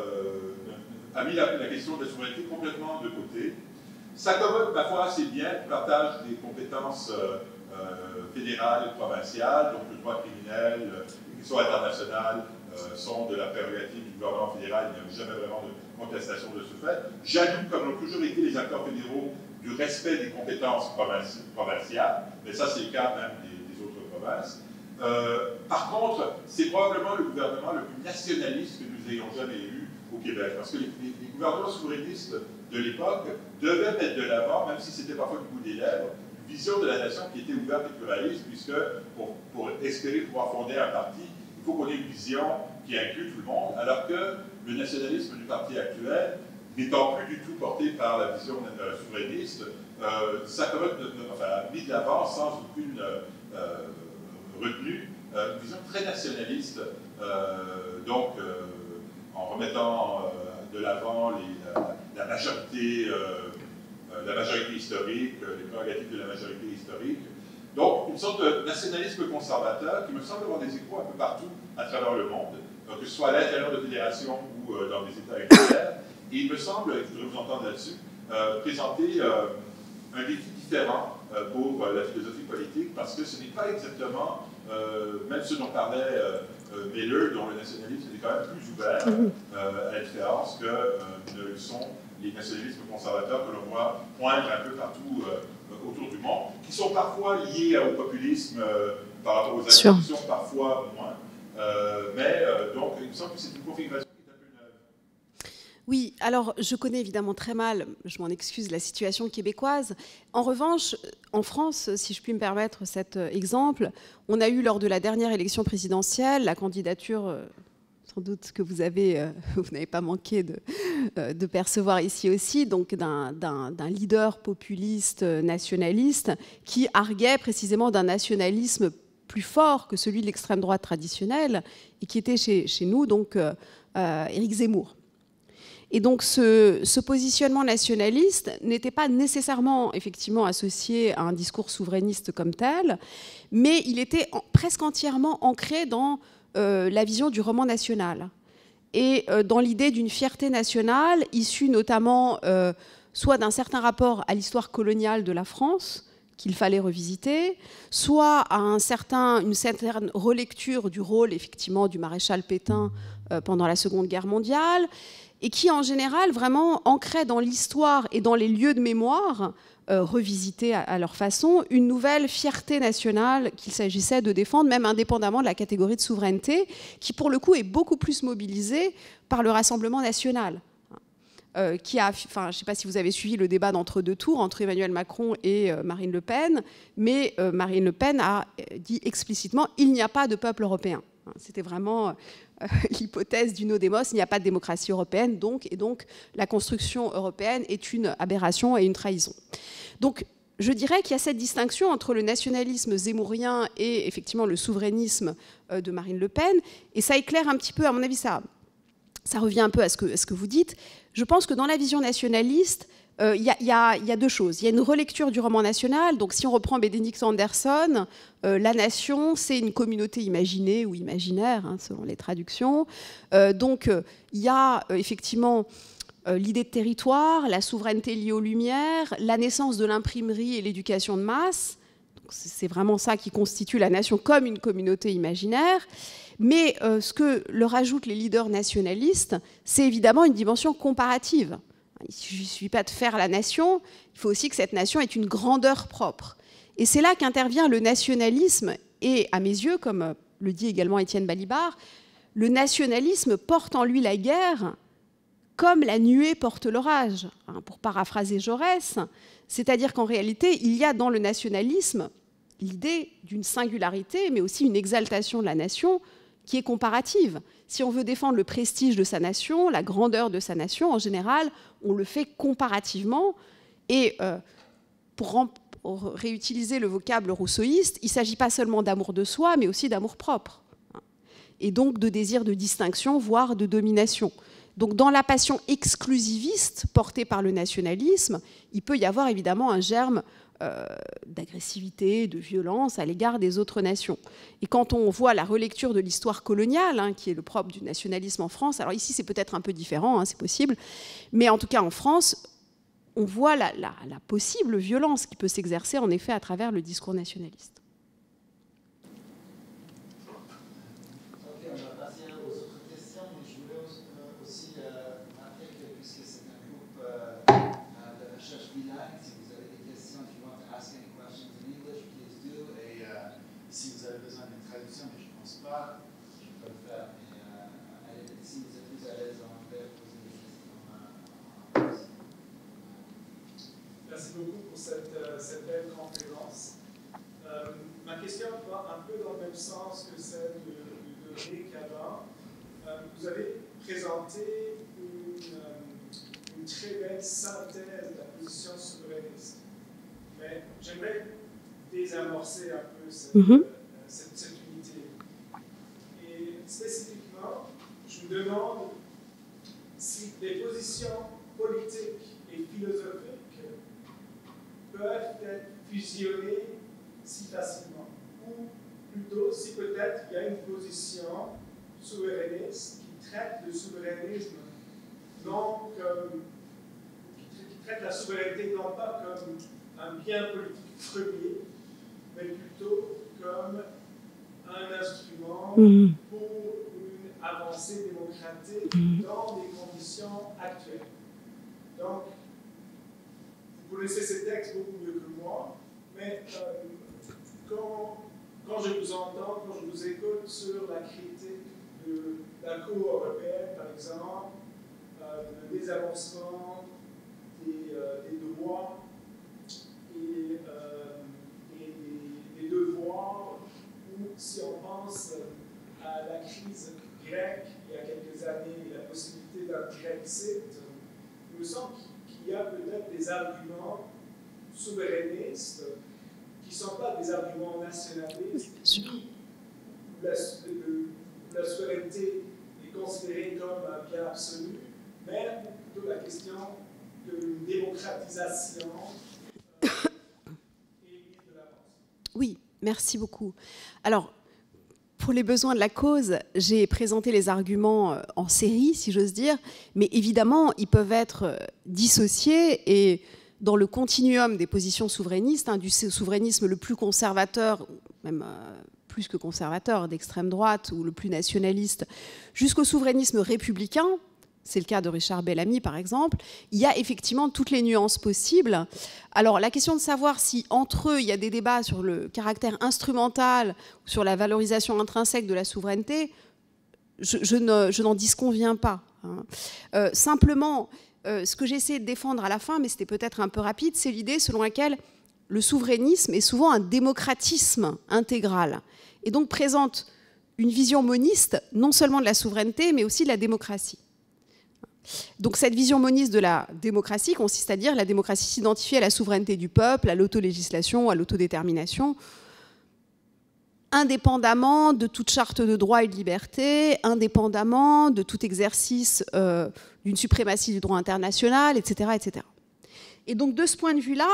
euh, a mis la, la question de la souveraineté complètement de côté. S'accommode parfois assez bien du partage des compétences euh, euh, fédérales et provinciales, donc le droit criminel, euh, les questions internationales euh, sont de la prérogative du gouvernement fédéral, il n'y a jamais vraiment de contestation de ce fait. Jaloux, comme l'ont toujours été les acteurs fédéraux, du respect des compétences provinci provinciales, mais ça c'est le cas même des, des autres provinces. Euh, par contre, c'est probablement le gouvernement le plus nationaliste que nous ayons jamais eu au Québec, parce que les, les, les gouvernements souverainistes de l'époque devaient mettre de l'avant, même si c'était parfois du bout des lèvres, une vision de la nation qui était ouverte et pluraliste, puisque pour, pour espérer pouvoir fonder un parti, il faut qu'on ait une vision qui inclut tout le monde, alors que le nationalisme du parti actuel, n'étant plus du tout porté par la vision euh, souverainiste, euh, s'accommode, enfin, mis de l'avant sans aucune euh, retenue, euh, une vision très nationaliste, euh, donc euh, en remettant euh, de l'avant la, la majorité, euh, la majorité historique, les prérogatives de la majorité historique. Donc, une sorte de nationalisme conservateur qui me semble avoir des échos un peu partout à travers le monde, donc, que ce soit à l'intérieur de fédérations ou euh, dans des États unitaires. Et il me semble, et je voudrais vous entendre là-dessus, euh, présenter euh, un défi différent euh, pour euh, la philosophie politique, parce que ce n'est pas exactement, euh, même ce dont parlait euh, euh, Miller, dont le nationalisme est quand même plus ouvert, euh, à la différence que euh, ne le sont les nationalismes conservateurs que l'on voit poindre un peu partout euh, autour du monde, qui sont parfois liés au populisme euh, par rapport aux institutions, parfois moins. Euh, mais euh, donc, il me semble que c'est une configuration. Oui, alors je connais évidemment très mal, je m'en excuse, la situation québécoise. En revanche, en France, si je puis me permettre cet exemple, on a eu lors de la dernière élection présidentielle la candidature sans doute que vous avez, euh, vous n'avez pas manqué de, euh, de percevoir ici aussi, donc d'un, d'un, d'un leader populiste nationaliste qui arguait précisément d'un nationalisme plus fort que celui de l'extrême droite traditionnelle et qui était chez, chez nous donc euh, euh, Éric Zemmour. Et donc ce, ce positionnement nationaliste n'était pas nécessairement effectivement associé à un discours souverainiste comme tel, mais il était en, presque entièrement ancré dans euh, la vision du roman national et euh, dans l'idée d'une fierté nationale issue notamment euh, soit d'un certain rapport à l'histoire coloniale de la France qu'il fallait revisiter, soit à un certain, une certaine relecture du rôle effectivement du maréchal Pétain euh, pendant la Seconde Guerre mondiale, et qui, en général, vraiment ancrait dans l'histoire et dans les lieux de mémoire, euh, revisités à, à leur façon, une nouvelle fierté nationale qu'il s'agissait de défendre, même indépendamment de la catégorie de souveraineté, qui, pour le coup, est beaucoup plus mobilisée par le Rassemblement national. Euh, qui a, enfin, je ne sais pas si vous avez suivi le débat d'entre-deux tours entre Emmanuel Macron et euh, Marine Le Pen, mais euh, Marine Le Pen a dit explicitement « il n'y a pas de peuple européen ». C'était vraiment euh, l'hypothèse du no demos, il n'y a pas de démocratie européenne, donc, et donc la construction européenne est une aberration et une trahison. Donc je dirais qu'il y a cette distinction entre le nationalisme zémourien et effectivement le souverainisme euh, de Marine Le Pen, et ça éclaire un petit peu, à mon avis, ça, ça revient un peu à ce que, à ce que vous dites. Je pense que dans la vision nationaliste, il euh, y, y, y a deux choses. Il y a une relecture du roman national. Donc, si on reprend Benedict Anderson, euh, la nation, c'est une communauté imaginée ou imaginaire, hein, selon les traductions. Euh, donc, il euh, y a euh, effectivement euh, l'idée de territoire, la souveraineté liée aux Lumières, la naissance de l'imprimerie et l'éducation de masse. C'est vraiment ça qui constitue la nation comme une communauté imaginaire. Mais euh, ce que leur ajoutent les leaders nationalistes, c'est évidemment une dimension comparative. Il ne suffit pas de faire la nation, il faut aussi que cette nation ait une grandeur propre. Et c'est là qu'intervient le nationalisme, et à mes yeux, comme le dit également Étienne Balibar, le nationalisme porte en lui la guerre comme la nuée porte l'orage, hein, pour paraphraser Jaurès, c'est-à-dire qu'en réalité, il y a dans le nationalisme l'idée d'une singularité, mais aussi une exaltation de la nation qui est comparative. Si on veut défendre le prestige de sa nation, la grandeur de sa nation, en général, on le fait comparativement. Et euh, pour, pour réutiliser le vocable rousseauiste, il ne s'agit pas seulement d'amour de soi, mais aussi d'amour propre. Et donc de désir de distinction, voire de domination. Donc dans la passion exclusiviste portée par le nationalisme, il peut y avoir évidemment un germe euh, d'agressivité, de violence à l'égard des autres nations. Et quand on voit la relecture de l'histoire coloniale, hein, qui est le propre du nationalisme en France, alors ici c'est peut-être un peu différent, hein, c'est possible, mais en tout cas en France, on voit la, la, la possible violence qui peut s'exercer en effet à travers le discours nationaliste. Merci beaucoup pour cette, euh, cette belle conférence. Euh, ma question va un peu dans le même sens que celle de, de, de Rick avant. Euh, vous avez présenté une, euh, une très belle synthèse de la position souverainiste. Mais j'aimerais désamorcer un peu cette, mm-hmm. euh, cette, cette unité. Et spécifiquement, je vous demande si les positions politiques et philosophiques peuvent être fusionnés si facilement. Ou plutôt, si peut-être il y a une position souverainiste qui traite le souverainisme non comme, qui traite la souveraineté non pas comme un bien politique premier, mais plutôt comme un instrument mmh. pour une avancée démocratique mmh. dans les conditions actuelles. Donc, vous connaissez ces textes beaucoup mieux que moi, mais euh, quand, quand je vous entends, quand je vous écoute sur la critique de la Cour européenne, par exemple, euh, le désavancement des, euh, des droits et, euh, et des, des devoirs, ou si on pense à la crise grecque il y a possibilité d'un Brexit, il me semble qu'il y a peut-être des arguments souverainistes qui ne sont pas des arguments nationalistes, ni où la, où la souveraineté est considérée comme un bien absolu, mais plutôt la question de démocratisation euh, et de la pensée. Oui, merci beaucoup. Alors, pour les besoins de la cause, j'ai présenté les arguments en série, si j'ose dire, mais évidemment, ils peuvent être dissociés et dans le continuum des positions souverainistes, hein, du souverainisme le plus conservateur, même euh, plus que conservateur, d'extrême droite, ou le plus nationaliste, jusqu'au souverainisme républicain, c'est le cas de Richard Bellamy par exemple, il y a effectivement toutes les nuances possibles. Alors la question de savoir si entre eux il y a des débats sur le caractère instrumental, ou sur la valorisation intrinsèque de la souveraineté, je, je n'en ne, disconviens pas. Hein. Euh, simplement, euh, ce que j'essaie de défendre à la fin, mais c'était peut-être un peu rapide, c'est l'idée selon laquelle le souverainisme est souvent un démocratisme intégral, et donc présente une vision moniste, non seulement de la souveraineté, mais aussi de la démocratie. Donc cette vision moniste de la démocratie consiste à dire que la démocratie s'identifie à la souveraineté du peuple, à l'autolégislation, à l'autodétermination, indépendamment de toute charte de droit et de liberté, indépendamment de tout exercice euh, d'une suprématie du droit international, et cetera, et cetera. Et donc de ce point de vue-là,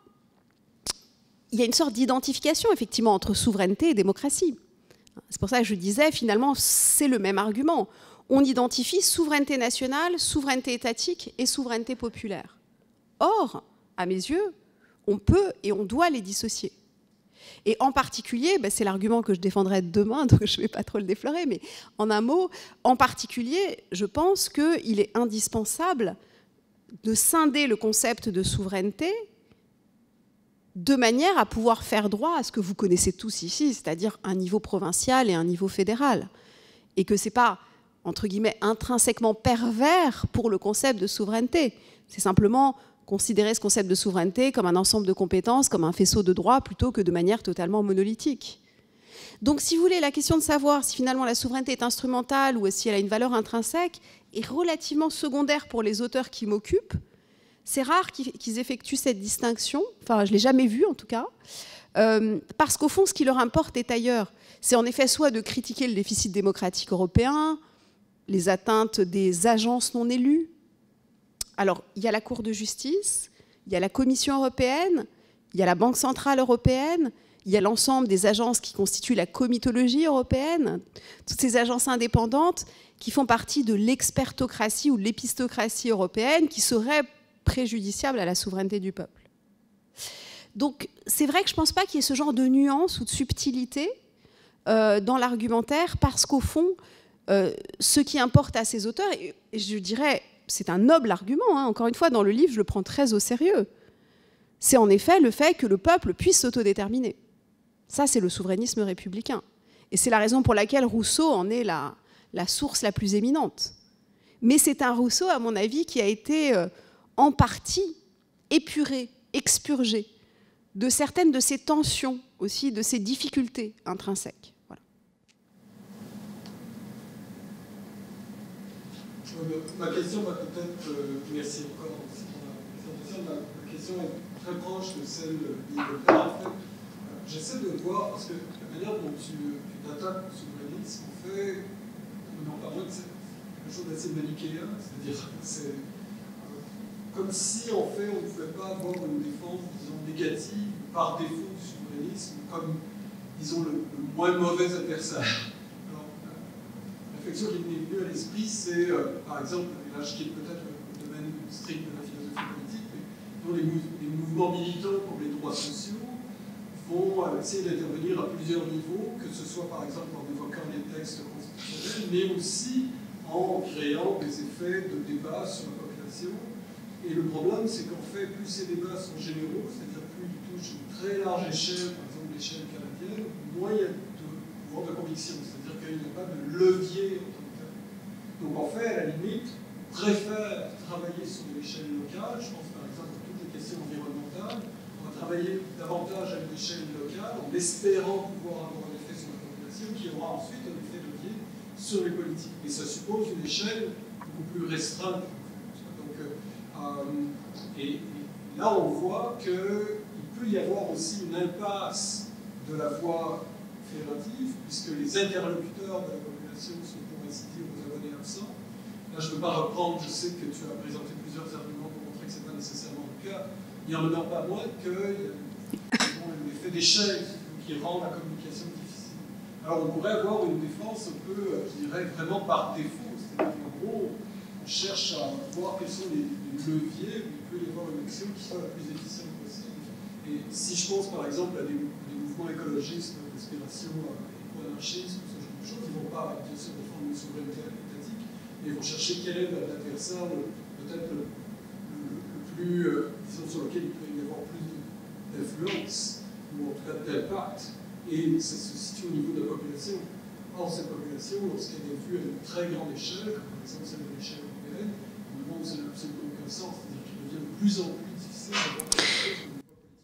il y a une sorte d'identification effectivement entre souveraineté et démocratie. C'est pour ça que je disais, finalement, c'est le même argument. On identifie souveraineté nationale, souveraineté étatique et souveraineté populaire. Or, à mes yeux, on peut et on doit les dissocier. Et en particulier, ben c'est l'argument que je défendrai demain, donc je ne vais pas trop le déflorer, mais en un mot, en particulier, je pense qu'il est indispensable de scinder le concept de souveraineté de manière à pouvoir faire droit à ce que vous connaissez tous ici, c'est-à-dire un niveau provincial et un niveau fédéral. Et que ce n'est pas, entre guillemets, intrinsèquement pervers pour le concept de souveraineté. C'est simplement considérer ce concept de souveraineté comme un ensemble de compétences, comme un faisceau de droits, plutôt que de manière totalement monolithique. Donc, si vous voulez, la question de savoir si finalement la souveraineté est instrumentale ou si elle a une valeur intrinsèque est relativement secondaire pour les auteurs qui m'occupent. C'est rare qu'ils effectuent cette distinction, enfin je ne l'ai jamais vu en tout cas, euh, parce qu'au fond ce qui leur importe est ailleurs. C'est en effet soit de critiquer le déficit démocratique européen, les atteintes des agences non élues. Alors il y a la Cour de justice, il y a la Commission européenne, il y a la Banque centrale européenne, il y a l'ensemble des agences qui constituent la comitologie européenne, toutes ces agences indépendantes qui font partie de l'expertocratie ou de l'épistocratie européenne qui seraient préjudiciable à la souveraineté du peuple. Donc c'est vrai que je ne pense pas qu'il y ait ce genre de nuance ou de subtilité euh, dans l'argumentaire, parce qu'au fond, euh, ce qui importe à ces auteurs, et, et je dirais, c'est un noble argument, hein, encore une fois, dans le livre, je le prends très au sérieux, c'est en effet le fait que le peuple puisse s'autodéterminer. Ça, c'est le souverainisme républicain. Et c'est la raison pour laquelle Rousseau en est la, la source la plus éminente. Mais c'est un Rousseau, à mon avis, qui a été... Euh, en partie épuré, expurgé de certaines de ces tensions aussi, de ces difficultés intrinsèques. Voilà. Ma question va peut-être, euh, merci encore pour la présentation, ma question est très proche de celle du docteur. En fait, euh, j'essaie de voir, parce que la manière dont tu, tu attaques le souverainisme, en fait, on en parle, c'est quelque chose d'assez manichéen, c'est-à-dire c'est comme si, en fait, on ne pouvait pas avoir une défense, disons, négative, par défaut du souverainisme, comme, disons, le, le moins mauvais adversaire. Alors, la réflexion qui m'est venue à l'esprit, c'est, euh, par exemple, et là je quitte peut-être le, le domaine strict de la philosophie politique, mais dont les, mou les mouvements militants pour les droits sociaux vont euh, essayer d'intervenir à plusieurs niveaux, que ce soit, par exemple, en évoquant les textes constitutionnels, mais aussi en créant des effets de débat sur la population. Et le problème, c'est qu'en fait, plus ces débats sont généraux, c'est-à-dire plus ils touchent une très large échelle, par exemple l'échelle canadienne, moins il y a de pouvoir de conviction, c'est-à-dire qu'il n'y a pas de levier en tant que tel. Donc en fait, à la limite, préfère travailler sur l'échelle locale, je pense par exemple à toutes les questions environnementales, on va travailler davantage à l'échelle locale en espérant pouvoir avoir un effet sur la population qui aura ensuite un effet levier sur les politiques. Et ça suppose une échelle beaucoup plus restreinte. Donc, euh, et, et là, on voit qu'il peut y avoir aussi une impasse de la voie fédérative, puisque les interlocuteurs de la population sont, pour ainsi dire, aux abonnés absents. Là, je ne veux pas reprendre, je sais que tu as présenté plusieurs arguments pour montrer que ce n'est pas nécessairement le cas. Il n'en demeure pas moins qu'il y a l'effet d'échelle qui rend la communication difficile. Alors, on pourrait avoir une défense un peu, je dirais, vraiment par défaut. C'est-à-dire qu'en gros, on cherche à voir quels sont les, les leviers où il peut y avoir une action qui soit la plus efficiente possible. Et si je pense, par exemple, à des, des mouvements écologistes, d'inspiration éco-anarchiste, ce genre de choses, ils ne vont pas, bien sûr, défendre une souveraineté étatique, mais ils vont chercher quel est l'adversaire peut-être le, le, le plus, euh, disons, sur lequel il peut y avoir plus d'influence, ou en tout cas d'impact, et ça se situe au niveau de la population. Or, cette population, lorsqu'elle est vue à une très grande échelle, comme par exemple celle de l'échelle européenne, on demande que ça n'a absolument aucun sens, c'est-à-dire qu'il devient de plus en plus difficile d'avoir quelque chose de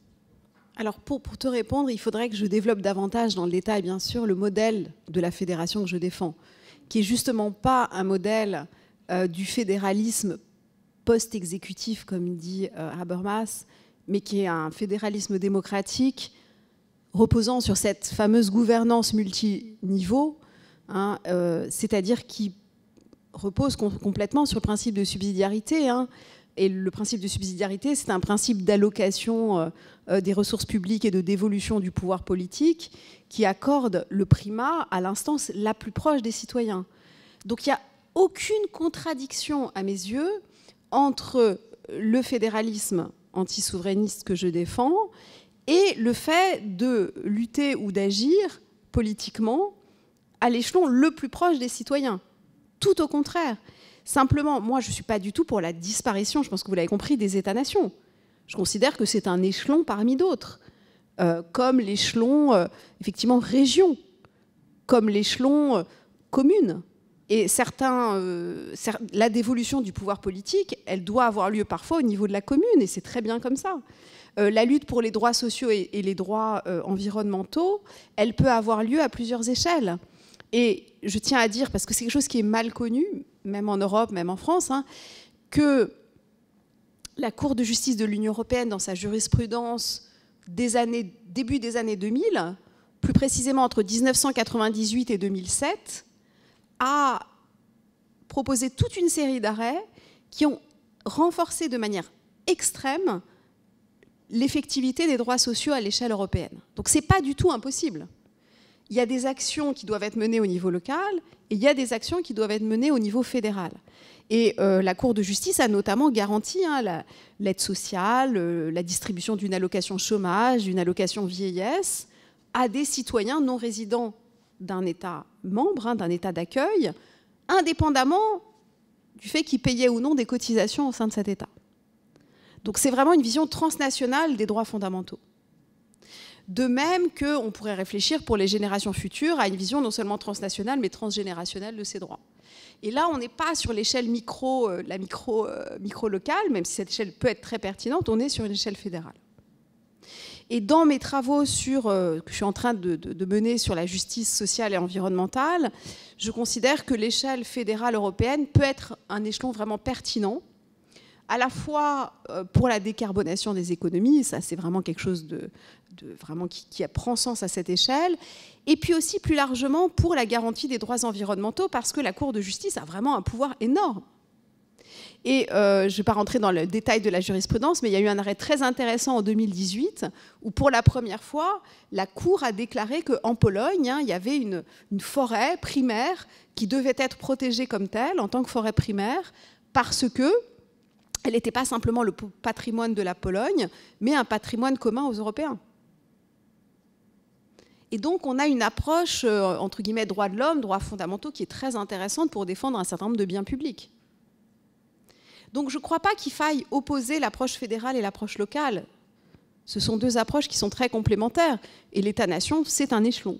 Alors, pour, pour te répondre, il faudrait que je développe davantage dans le détail, bien sûr, le modèle de la fédération que je défends, qui n'est justement pas un modèle euh, du fédéralisme post-exécutif, comme dit euh, Habermas, mais qui est un fédéralisme démocratique reposant sur cette fameuse gouvernance multiniveau, hein, euh, c'est-à-dire qui repose com complètement sur le principe de subsidiarité, hein. Et le principe de subsidiarité, c'est un principe d'allocation euh, des ressources publiques et de dévolution du pouvoir politique qui accorde le primat à l'instance la plus proche des citoyens. Donc il n'y a aucune contradiction, à mes yeux, entre le fédéralisme anti-souverainiste que je défends et le fait de lutter ou d'agir politiquement à l'échelon le plus proche des citoyens. Tout au contraire. Simplement, moi, je ne suis pas du tout pour la disparition, je pense que vous l'avez compris, des États-nations. Je considère que c'est un échelon parmi d'autres, euh, comme l'échelon, euh, effectivement, région, comme l'échelon euh, commune. Et certains, euh, cer la dévolution du pouvoir politique, elle doit avoir lieu parfois au niveau de la commune, et c'est très bien comme ça. Euh, la lutte pour les droits sociaux et, et les droits euh, environnementaux, elle peut avoir lieu à plusieurs échelles. Et je tiens à dire, parce que c'est quelque chose qui est mal connu, même en Europe, même en France, hein, que la Cour de justice de l'Union européenne, dans sa jurisprudence des années, début des années deux mille, plus précisément entre mille neuf cent quatre-vingt-dix-huit et deux mille sept, a proposé toute une série d'arrêts qui ont renforcé de manière extrême l'effectivité des droits sociaux à l'échelle européenne. Donc ce n'est pas du tout impossible. Il y a des actions qui doivent être menées au niveau local et il y a des actions qui doivent être menées au niveau fédéral. Et euh, la Cour de justice a notamment garanti hein, l'aide sociale, euh, la distribution d'une allocation chômage, d'une allocation vieillesse à des citoyens non résidents d'un État membre, hein, d'un État d'accueil, indépendamment du fait qu'ils payaient ou non des cotisations au sein de cet État. Donc c'est vraiment une vision transnationale des droits fondamentaux. De même qu'on pourrait réfléchir pour les générations futures à une vision non seulement transnationale, mais transgénérationnelle de ces droits. Et là, on n'est pas sur l'échelle micro, euh, la micro, euh, micro-locale, même si cette échelle peut être très pertinente, on est sur une échelle fédérale. Et dans mes travaux sur, euh, que je suis en train de, de, de mener sur la justice sociale et environnementale, je considère que l'échelle fédérale européenne peut être un échelon vraiment pertinent, à la fois pour la décarbonation des économies, ça c'est vraiment quelque chose de, de, vraiment qui, qui prend sens à cette échelle, et puis aussi plus largement pour la garantie des droits environnementaux, parce que la Cour de justice a vraiment un pouvoir énorme. Et euh, je ne vais pas rentrer dans le détail de la jurisprudence, mais il y a eu un arrêt très intéressant en deux mille dix-huit, où pour la première fois, la Cour a déclaré qu'en Pologne, hein, il y avait une, une forêt primaire qui devait être protégée comme telle, en tant que forêt primaire, parce que elle n'était pas simplement le patrimoine de la Pologne, mais un patrimoine commun aux Européens. Et donc, on a une approche, euh, entre guillemets, droits de l'homme, droits fondamentaux, qui est très intéressante pour défendre un certain nombre de biens publics. Donc, je ne crois pas qu'il faille opposer l'approche fédérale et l'approche locale. Ce sont deux approches qui sont très complémentaires. Et l'État-nation, c'est un échelon.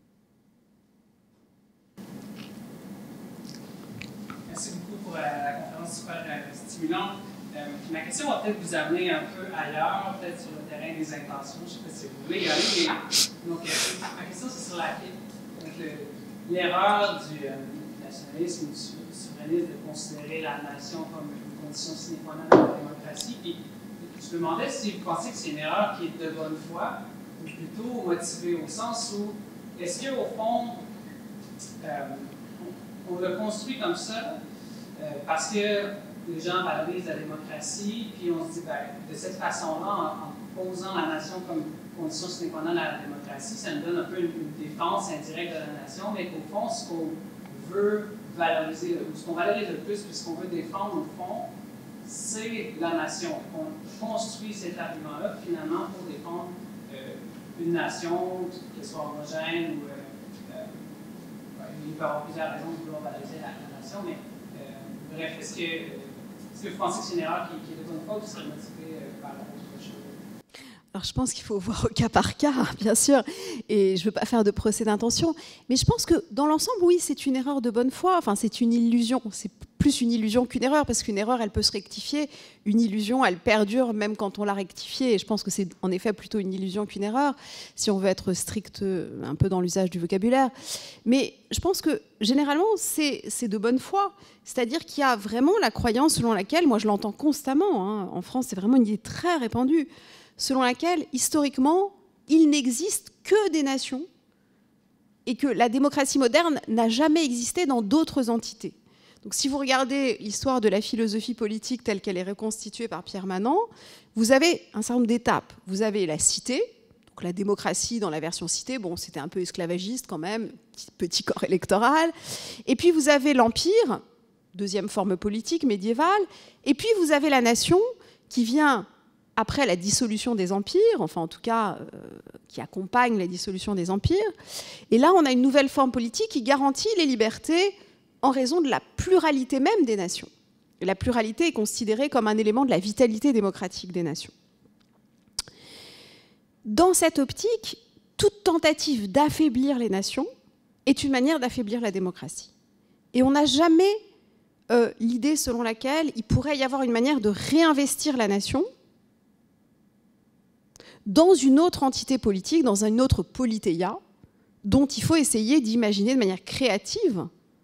Merci beaucoup pour la conférence super stimulante. Euh, ma question va peut-être vous amener un peu ailleurs, peut-être sur le terrain des intentions. Je ne sais pas si vous voulez y aller. Mais, donc, euh, ma question, c'est sur l'erreur du, euh, nationalisme ou du souverainisme de considérer la nation comme une condition sine qua non de la démocratie. Puis, je me demandais si vous pensez que c'est une erreur qui est de bonne foi ou plutôt motivée au sens où, est-ce qu'au fond, euh, on, on le construit comme ça euh, parce que les gens valorisent la démocratie, puis on se dit, ben, de cette façon-là, en, en posant la nation comme condition sine qua non à la démocratie, ça nous donne un peu une, une défense indirecte de la nation, mais qu'au fond, ce qu'on veut valoriser, ou ce qu'on valorise le plus, puis ce qu'on veut défendre, au fond, c'est la nation. On construit cet argument-là, finalement, pour défendre euh, une nation, qu'elle soit homogène, ou euh, euh, il peut y avoir plusieurs raisons de vouloir valoriser la, la nation, mais euh, bref, est-ce que, est-ce que vous pensez que c'est une erreur qui, qui est de bonne foi ou qui serait motivée euh, par autre chose? Alors, je pense qu'il faut voir au cas par cas, bien sûr, et je ne veux pas faire de procès d'intention, mais je pense que dans l'ensemble, oui, c'est une erreur de bonne foi, enfin, c'est une illusion, c'est plus une illusion qu'une erreur, parce qu'une erreur, elle peut se rectifier, une illusion, elle perdure même quand on l'a rectifiée, et je pense que c'est en effet plutôt une illusion qu'une erreur, si on veut être strict un peu dans l'usage du vocabulaire. Mais je pense que, généralement, c'est de bonne foi, c'est-à-dire qu'il y a vraiment la croyance selon laquelle, moi je l'entends constamment, hein, en France, c'est vraiment une idée très répandue, selon laquelle, historiquement, il n'existe que des nations et que la démocratie moderne n'a jamais existé dans d'autres entités. Donc, si vous regardez l'histoire de la philosophie politique telle qu'elle est reconstituée par Pierre Manant, vous avez un certain nombre d'étapes. Vous avez la cité, donc la démocratie dans la version cité, bon, c'était un peu esclavagiste quand même, petit, petit corps électoral. Et puis, vous avez l'empire, deuxième forme politique médiévale. Et puis, vous avez la nation qui vient après la dissolution des empires, enfin en tout cas euh, qui accompagne la dissolution des empires. Et là, on a une nouvelle forme politique qui garantit les libertés en raison de la pluralité même des nations. Et la pluralité est considérée comme un élément de la vitalité démocratique des nations. Dans cette optique, toute tentative d'affaiblir les nations est une manière d'affaiblir la démocratie. Et on n'a jamais euh, l'idée selon laquelle il pourrait y avoir une manière de réinvestir la nation dans une autre entité politique, dans une autre politeia, dont il faut essayer d'imaginer de manière créative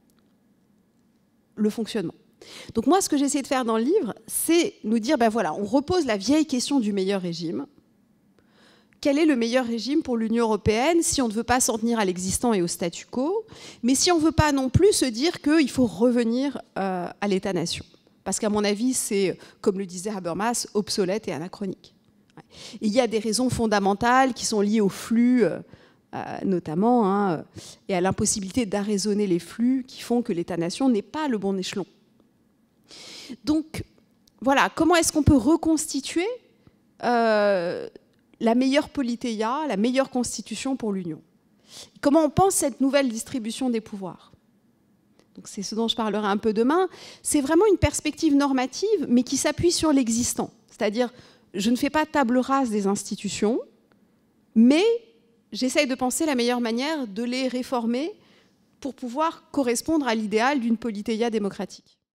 le fonctionnement. Donc moi, ce que j'essaie de faire dans le livre, c'est nous dire, ben voilà, on repose la vieille question du meilleur régime. Quel est le meilleur régime pour l'Union européenne si on ne veut pas s'en tenir à l'existant et au statu quo, mais si on ne veut pas non plus se dire qu'il faut revenir euh, à l'État-nation. Parce qu'à mon avis, c'est, comme le disait Habermas, obsolète et anachronique. Il y a des raisons fondamentales qui sont liées au flux, euh, notamment, hein, et à l'impossibilité d'arraisonner les flux qui font que l'État-nation n'est pas le bon échelon. Donc, voilà, comment est-ce qu'on peut reconstituer euh, la meilleure politeia, la meilleure constitution pour l'Union? Comment on pense cette nouvelle distribution des pouvoirs? Donc, c'est ce dont je parlerai un peu demain. C'est vraiment une perspective normative, mais qui s'appuie sur l'existant. C'est-à-dire, je ne fais pas table rase des institutions, mais j'essaye de penser la meilleure manière de les réformer pour pouvoir correspondre à l'idéal d'une politeia démocratique.